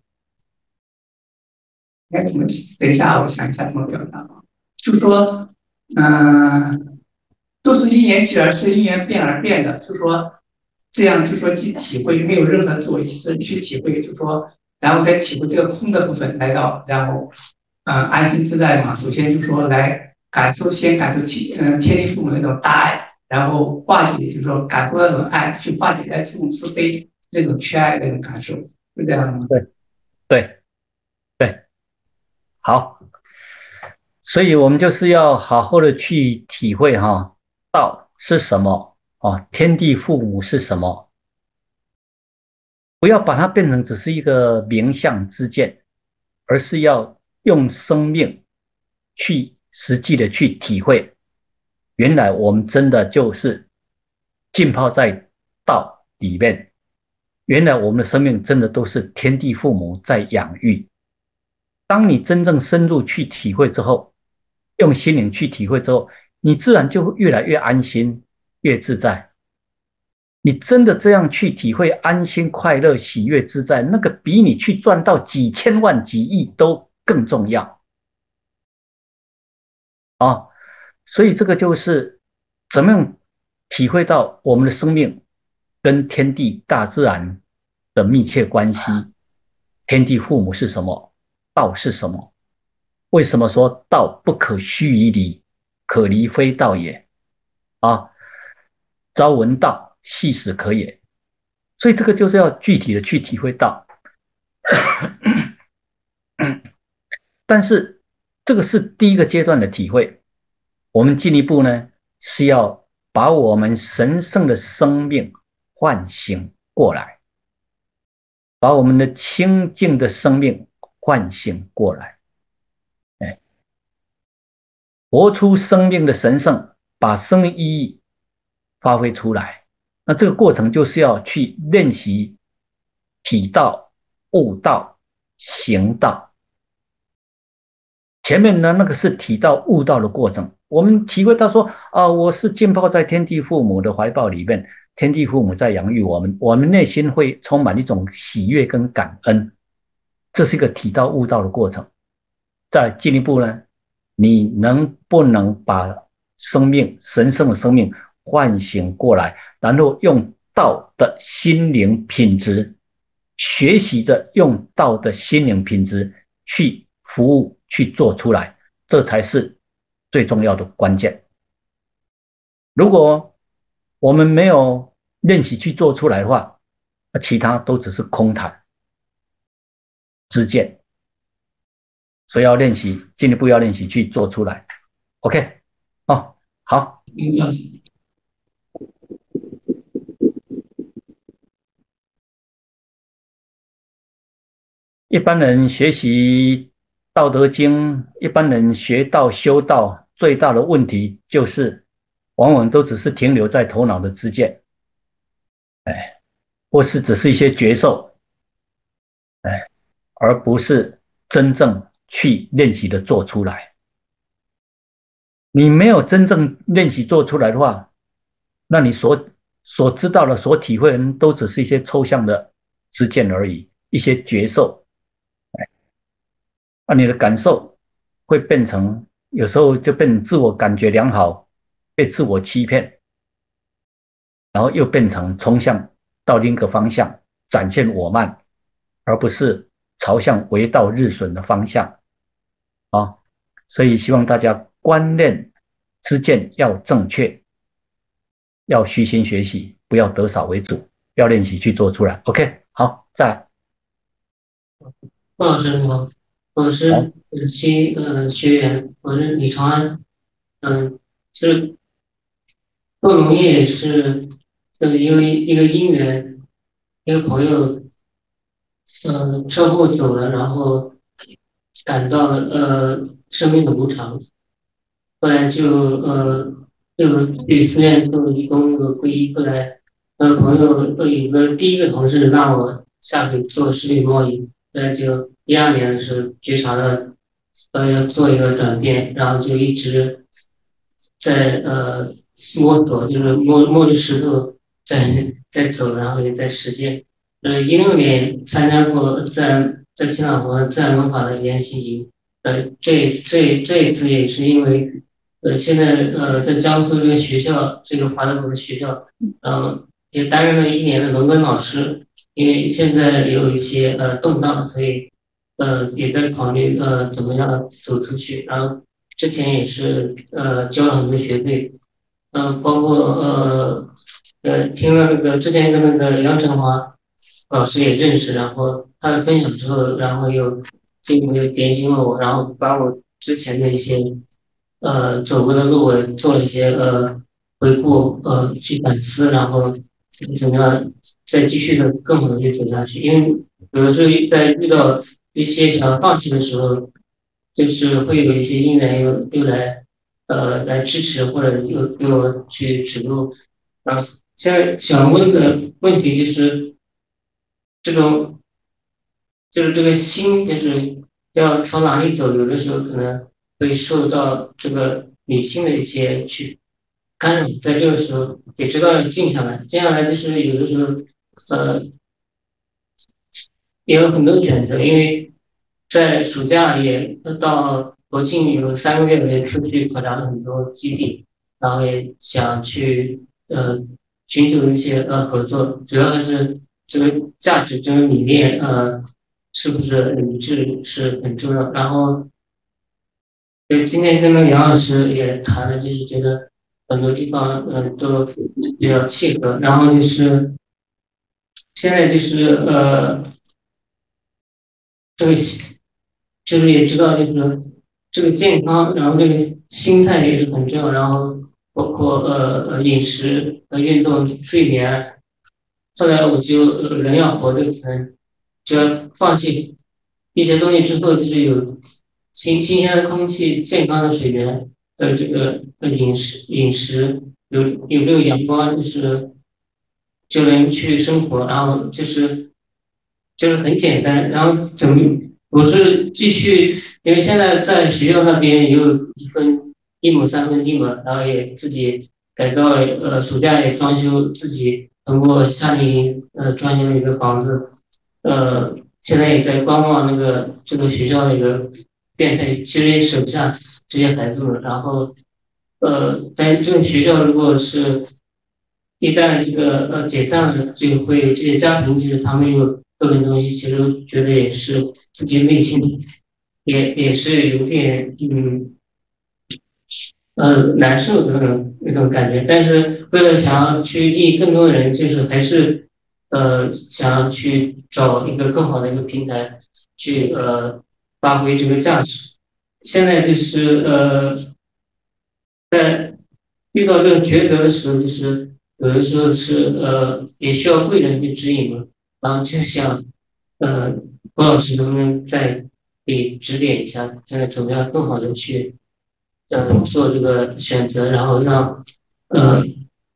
该怎么等一下，我想一下怎么表达啊，就说嗯，都是因缘聚而生，因缘变而变的，就说这样就说去体会，没有任何自我意识去体会，就说然后再体会这个空的部分来到，然后嗯、呃安心自在嘛。首先就说来感受，先感受天嗯、呃、天地父母那种大爱，然后化解，就是说感受那种爱，去化解那种自卑、那种缺爱那种感受，是这样的吗？ 对对对，好，所以我们就是要好好的去体会哈，道是什么啊？天地父母是什么？不要把它变成只是一个名相之见，而是要用生命去实际的去体会。原来我们真的就是浸泡在道里面，原来我们的生命真的都是天地父母在养育。当你真正深入去体会之后，用心灵去体会之后，你自然就会越来越安心，越自在。你真的这样去体会安心、快乐、喜悦、自在，那个比你去赚到几千万、几亿都更重要啊！所以这个就是怎么样体会到我们的生命跟天地、大自然的密切关系。天地父母是什么？道是什么？为什么说道不可虚于离，可离非道也？啊，朝闻道，夕死可也。所以这个就是要具体的去体会到。但是这个是第一个阶段的体会，我们进一步呢是要把我们神圣的生命唤醒过来，把我们的清净的生命唤醒过来，哎，活出生命的神圣，把生命意义发挥出来。那这个过程就是要去练习体道、悟道、行道。前面呢，那个是体道悟道的过程，我们体会到说啊，我是浸泡在天地父母的怀抱里面，天地父母在养育我们，我们内心会充满一种喜悦跟感恩，这是一个体道悟道的过程。再进一步呢，你能不能把生命神圣的生命唤醒过来，然后用道的心灵品质，学习着用道的心灵品质去服务，去做出来，这才是最重要的关键。如果我们没有练习去做出来的话，那其他都只是空谈之见。所以要练习，进一步要练习去做出来。OK， 哦，好。 嗯， 一般人学习《道德经》，一般人学道修道，最大的问题就是往往都只是停留在头脑的知见。哎， 或是只是一些觉受，哎，而不是真正去练习的做出来。你没有真正练习做出来的话，那你所所知道的、所体会的都只是一些抽象的知见而已，一些觉受。那你的感受会变成，有时候就变成自我感觉良好，被自我欺骗，然后又变成冲向到另一个方向，展现我慢，而不是朝向为道日损的方向啊。所以希望大家观念知见要正确，要虚心学习，不要得少为主，要练习去做出来。OK， 好，再来。 郭老师你好，我是本期呃学员，我是李长安，嗯、就是做农业是呃因为一个因缘，一个朋友呃车祸走了，然后感到了呃生命的无常，后来就呃又去寺院做义工，又皈依，后来呃朋友呃有个第一个同事让我下去做食品贸易，后来就一二年的时候觉察了呃要做一个转变，然后就一直在呃摸索，就是摸摸着石头在在走，然后也在实践。呃，一六年参加过自然在青岛河自然农法的研习营，呃，这这这一次也是因为，呃，现在呃在江苏这个学校，这个华德福的学校，呃，也担任了一年的农耕老师，因为现在也有一些呃动荡，所以呃也在考虑呃怎么样走出去，然后之前也是呃交了很多学费，嗯、呃，包括呃呃听了那个之前跟那个杨成华老师也认识，然后他的分享之后，然后又进一步又点醒了我，然后把我之前的一些呃走过的路我做了一些呃回顾，呃去反思，然后怎么样再继续的更好的去走下去。因为有的时候在遇到一些想要放弃的时候，就是会有一些因缘又又来呃来支持或者又给我去指路。然后现在想问的问题就是这种就是这个心就是要朝哪里走，有的时候可能会受到这个理性的一些去干扰，在这个时候也知道要静下来，静下来就是有的时候呃也有很多选择，因为在暑假也到国庆有三个月，我也出去考察了很多基地，然后也想去呃寻求一些呃合作，主要还是这个价值这种理念呃是不是一致是很重要。然后对今天跟那个杨老师也谈了，就是觉得很多地方呃都比较契合，然后就是现在就是呃。这个就是也知道，就是说这个健康，然后这个心态也是很重要，然后包括呃呃饮食、呃运动、睡眠。后来我就呃人要活着，可能就要放弃一些东西之后，就是有新新鲜的空气、健康的水源，呃这个呃饮食饮食有有这个阳光，就是就能去生活，然后就是就是很简单，然后怎么我是继续，因为现在在学校那边也有一分一亩三分地嘛，然后也自己改造了，呃，暑假也装修，自己通过夏令营呃装修了一个房子，呃，现在也在观望那个这个学校的一个变态，其实也舍不下这些孩子们，然后呃，但这个学校如果是一旦这个呃解散了，这个会这些家庭其实他们有各种东西，其实觉得也是自己内心也也是有点嗯呃难受的那种那种感觉，但是为了想要去利益更多的人，就是还是呃想要去找一个更好的一个平台去呃发挥这个价值。现在就是呃在遇到这个抉择的时候，就是有的时候是呃也需要贵人去指引嘛，然后就想呃郭老师能不能再给指点一下，看看怎么样更好的去呃做这个选择，然后让呃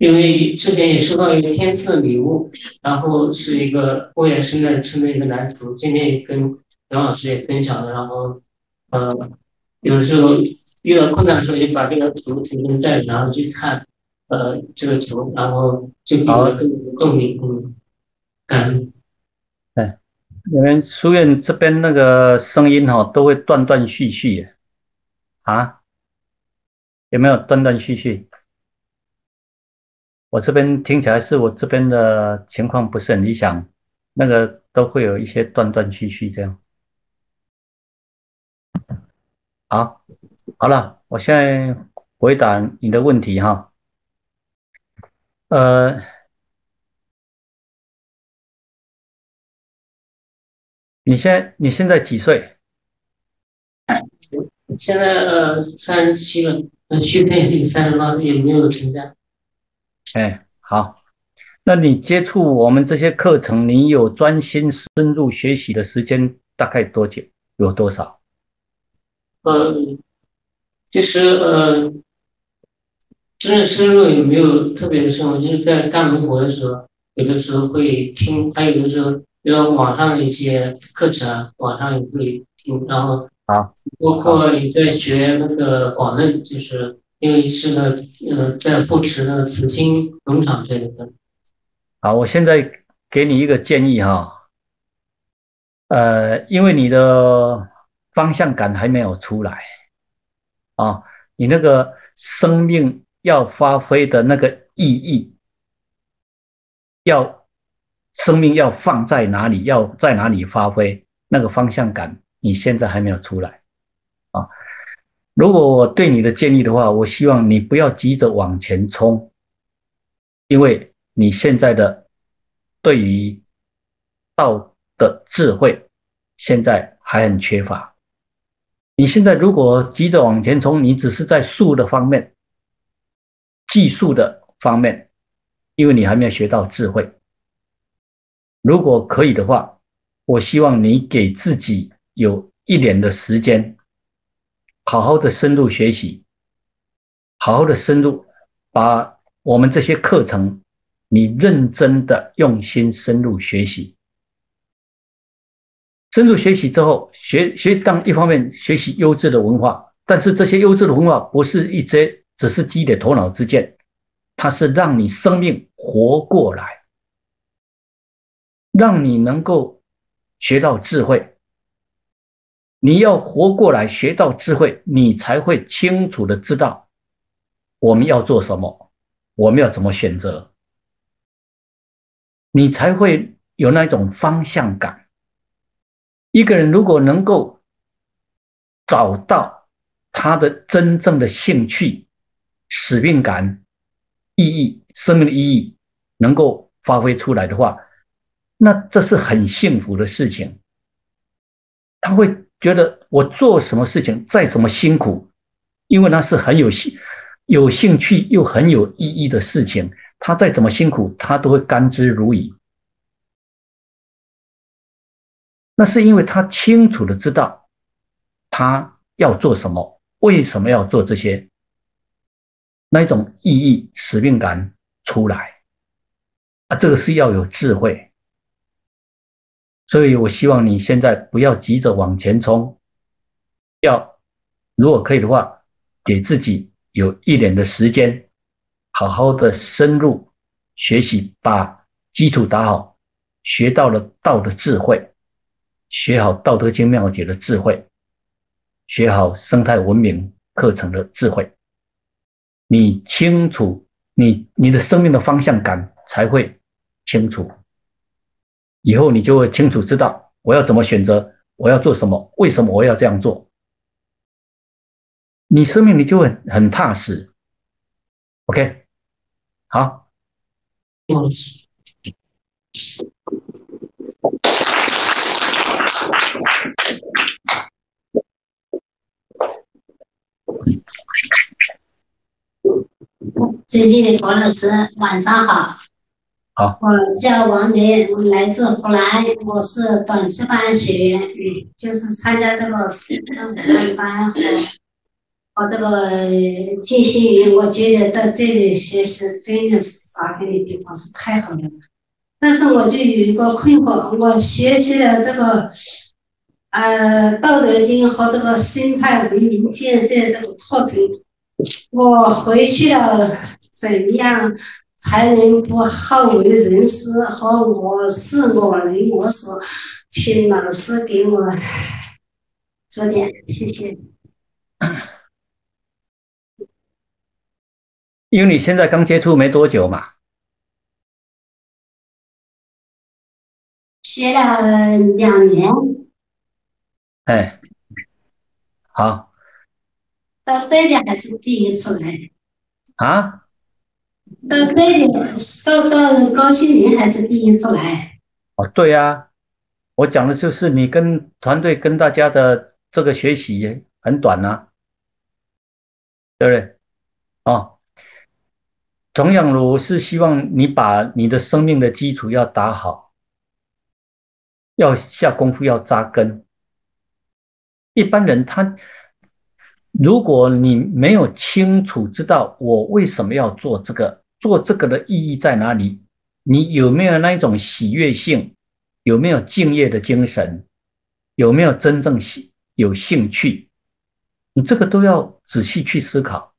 因为之前也收到一个天赐礼物，然后是一个波野生在村的一个蓝图，今天也跟刘老师也分享了，然后呃，有的时候遇到困难的时候，就把这个图提供带，然后去看呃这个图，然后就有了更有动力。嗯，感恩。 对，你们书院这边那个声音哈、哦、都会断断续续啊，有没有断断续续？我这边听起来是我这边的情况不是很理想，那个都会有一些断断续续这样。好，好了，我现在回答你的问题哈。呃，你现在你现在几岁？ 现在呃三十七了，呃去年也三十八岁，也没有成家。 哎，好，那你接触我们这些课程，你有专心深入学习的时间大概多久？有多少？ 呃，其实呃，真正深入也没有特别的深入，就是在干农活的时候，有的时候会听，还有的时候比如网上的一些课程啊，网上也会听，然后好， 包括也在学那个广论，就是因为是呢呃在扶持那个慈心农场这一块。 好，我现在给你一个建议哈，呃，因为你的方向感还没有出来啊，你那个生命要发挥的那个意义，要生命要放在哪里，要在哪里发挥，那个方向感你现在还没有出来啊。如果我对你的建议的话，我希望你不要急着往前冲，因为你现在的对于道的智慧现在还很缺乏。你现在如果急着往前冲，你只是在术的方面、技术的方面，因为你还没有学到智慧。如果可以的话，我希望你给自己有一年的时间，好好的深入学习，好好的深入，把我们这些课程，你认真的用心深入学习。深入学习之后，学学当一方面学习优质的文化，但是这些优质的文化不是一些只是积累头脑之见，它是让你生命活过来，让你能够学到智慧。你要活过来，学到智慧，你才会清楚的知道我们要做什么，我们要怎么选择，你才会有那种方向感。一个人如果能够找到他的真正的兴趣、使命感、意义、生命的意义能够发挥出来的话，那这是很幸福的事情。他会觉得我做什么事情再怎么辛苦，因为那是很有兴有兴趣又很有意义的事情，他再怎么辛苦，他都会甘之如饴。那是因为他清楚的知道他要做什么，为什么要做这些，那种意义、使命感出来啊，这个是要有智慧。所以我希望你现在不要急着往前冲，要如果可以的话，给自己有一点的时间，好好的深入学习，把基础打好，学到了道的智慧，学好《道德经》妙解的智慧，学好生态文明课程的智慧，你清楚，你你的生命的方向感才会清楚。以后你就会清楚知道我要怎么选择，我要做什么，为什么我要这样做，你生命你就会很踏实。 OK， 好。 嗯， 尊敬的黄老师，晚上好。 好， 我叫王林，我来自湖南，我是短期班学员，嗯，就是参加这个实践活动班和我这个进行营，我觉得到这里学习真的是扎根的地方是太好了。但是我就有一个困惑，我学习了这个呃《道德经》和这个生态文明建设这个课程，我回去了怎么样才能不好为人师和我是我人我所？请老师给我指点，谢谢。 因为你现在刚接触没多久嘛， 学了两年， 哎，好到这里还是第一次来， 啊， 到这里到到高新林还是第一次来。 哦，对呀，我讲的就是你跟团队跟大家的这个学习很短呐、对不对？哦，同样，我是希望你把你的生命的基础要打好，要下功夫，要扎根。一般人他，如果你没有清楚知道我为什么要做这个，做这个的意义在哪里，你有没有那一种喜悦性，有没有敬业的精神，有没有真正喜有兴趣，你这个都要仔细去思考。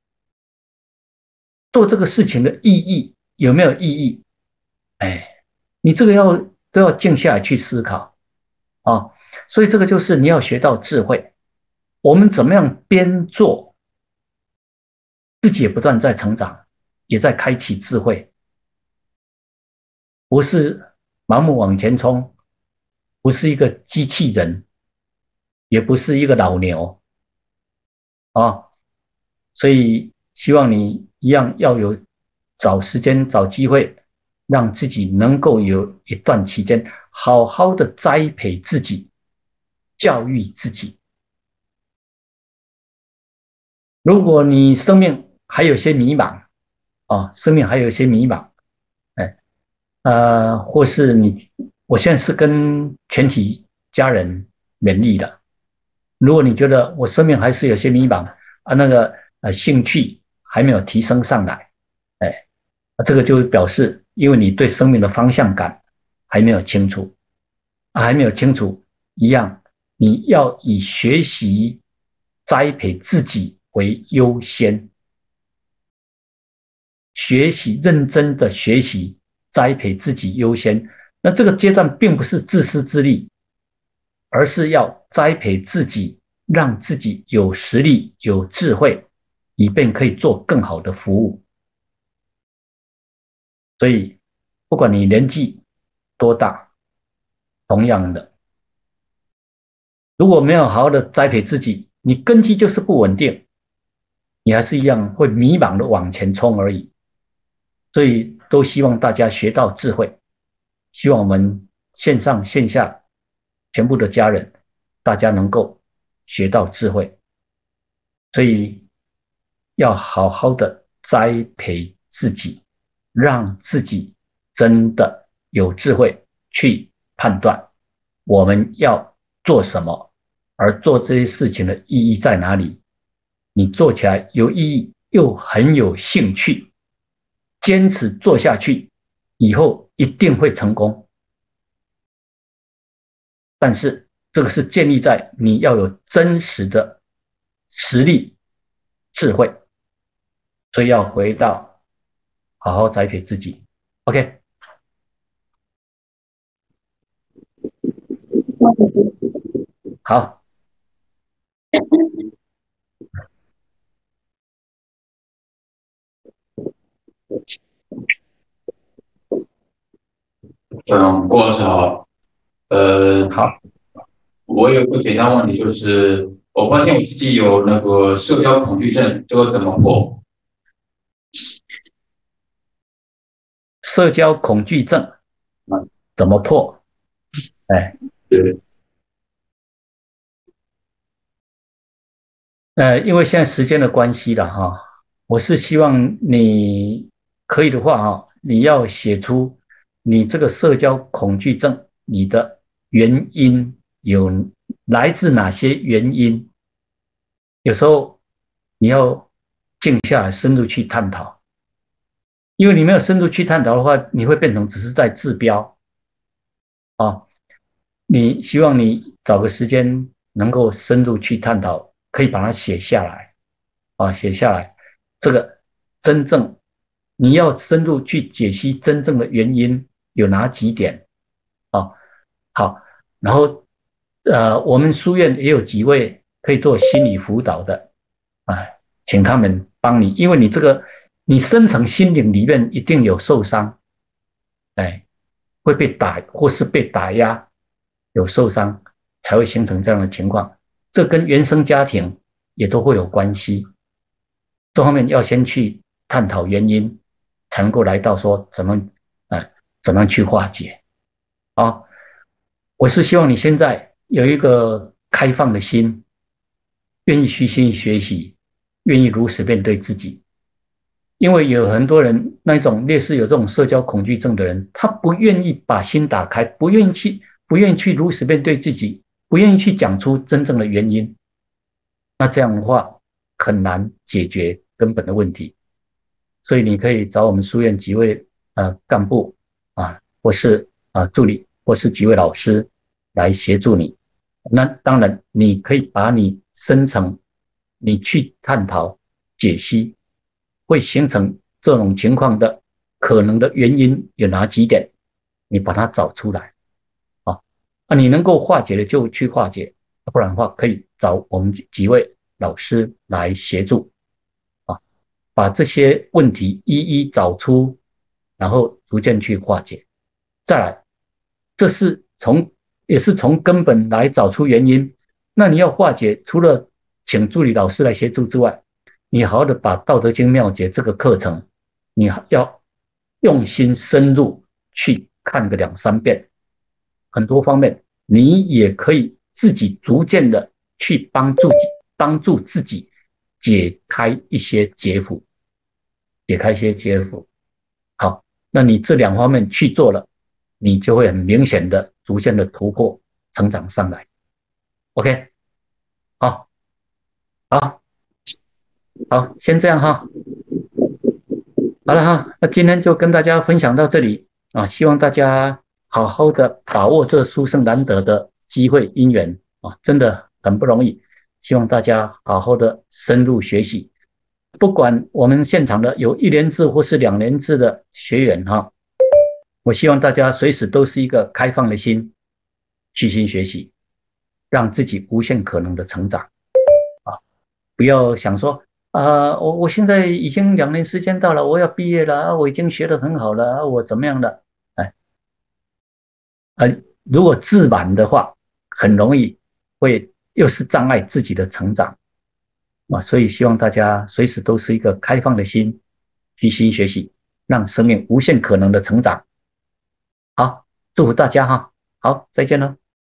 做这个事情的意义有没有意义？哎，你这个要都要静下来去思考啊、哦。所以这个就是你要学到智慧。我们怎么样边做，自己也不断在成长，也在开启智慧，不是盲目往前冲，不是一个机器人，也不是一个老牛啊、哦。所以希望你一样要有找时间、找机会，让自己能够有一段期间好好的栽培自己、教育自己。如果你生命还有些迷茫啊，生命还有一些迷茫，哎，呃，或是你，我现在是跟全体家人勉励的。如果你觉得我生命还是有些迷茫啊，那个呃兴趣还没有提升上来，哎，这个就表示因为你对生命的方向感还没有清楚，啊、还没有清楚，一样，你要以学习栽培自己为优先，学习认真的学习栽培自己优先。那这个阶段并不是自私自利，而是要栽培自己，让自己有实力、有智慧，以便可以做更好的服务。所以，不管你年纪多大，同样的，如果没有好好的栽培自己，你根基就是不稳定，你还是一样会迷茫的往前冲而已。所以，都希望大家学到智慧，希望我们线上线下全部的家人，大家能够学到智慧。所以，要好好的栽培自己，让自己真的有智慧去判断我们要做什么，而做这些事情的意义在哪里。你做起来有意义，又很有兴趣，坚持做下去，以后一定会成功。但是这个是建立在你要有真实的实力、智慧，所以要回到好好栽培自己。OK， 好。 嗯，郭老师好。呃， 好， 我有个简单问题，就是我发现我自己有那个社交恐惧症，这个怎么破？ 社交恐惧症怎么破？哎， 对， 呃，因为现在时间的关系了哈，我是希望你可以的话哈，你要写出你这个社交恐惧症你的原因有来自哪些原因。有时候你要静下来，深入去探讨。因为你没有深入去探讨的话，你会变成只是在治标啊。你希望你找个时间能够深入去探讨，可以把它写下来啊，写下来。这个真正你要深入去解析真正的原因有哪几点啊？好，然后呃，我们书院也有几位可以做心理辅导的啊，请他们帮你，因为你这个你深层心灵里面一定有受伤，哎，会被打或是被打压，有受伤才会形成这样的情况，这跟原生家庭也都会有关系。这方面要先去探讨原因，才能够来到说怎么呃怎么去化解啊。我是希望你现在有一个开放的心，愿意虚心学习，愿意如实面对自己。因为有很多人那种类似有这种社交恐惧症的人，他不愿意把心打开，不愿意去不愿意去如实面对自己，不愿意去讲出真正的原因。那这样的话很难解决根本的问题。所以你可以找我们书院几位呃干部啊，或是啊、呃、助理，或是几位老师来协助你。那当然，你可以把你深层你去探讨解析，会形成这种情况的可能的原因有哪几点，你把它找出来啊。啊，你能够化解的就去化解，不然的话可以找我们几位老师来协助。把这些问题一一找出，然后逐渐去化解。再来，这是从也是从根本来找出原因。那你要化解，除了请助理老师来协助之外，你好好的把《道德经妙解》这个课程，你要用心深入去看个两三遍，很多方面你也可以自己逐渐的去帮助帮助自己解开一些结缚。解开一些结缚，好，那你这两方面去做了，你就会很明显的、逐渐的突破、成长上来。OK， 好，好，好，先这样哈。好了哈，那今天就跟大家分享到这里啊，希望大家好好的把握这殊胜难得的机会因缘啊，真的很不容易，希望大家好好的深入学习。不管我们现场的有一年制或是两年制的学员哈，我希望大家随时都是一个开放的心，虚心学习，让自己无限可能的成长啊！不要想说啊，我我现在已经两年时间到了，我要毕业了，我已经学得很好了，我怎么样的？哎，呃，如果自满的话，很容易会又是障碍自己的成长。啊，所以希望大家随时都是一个开放的心，虚心学习，让生命无限可能的成长。好，祝福大家哈，好，再见了。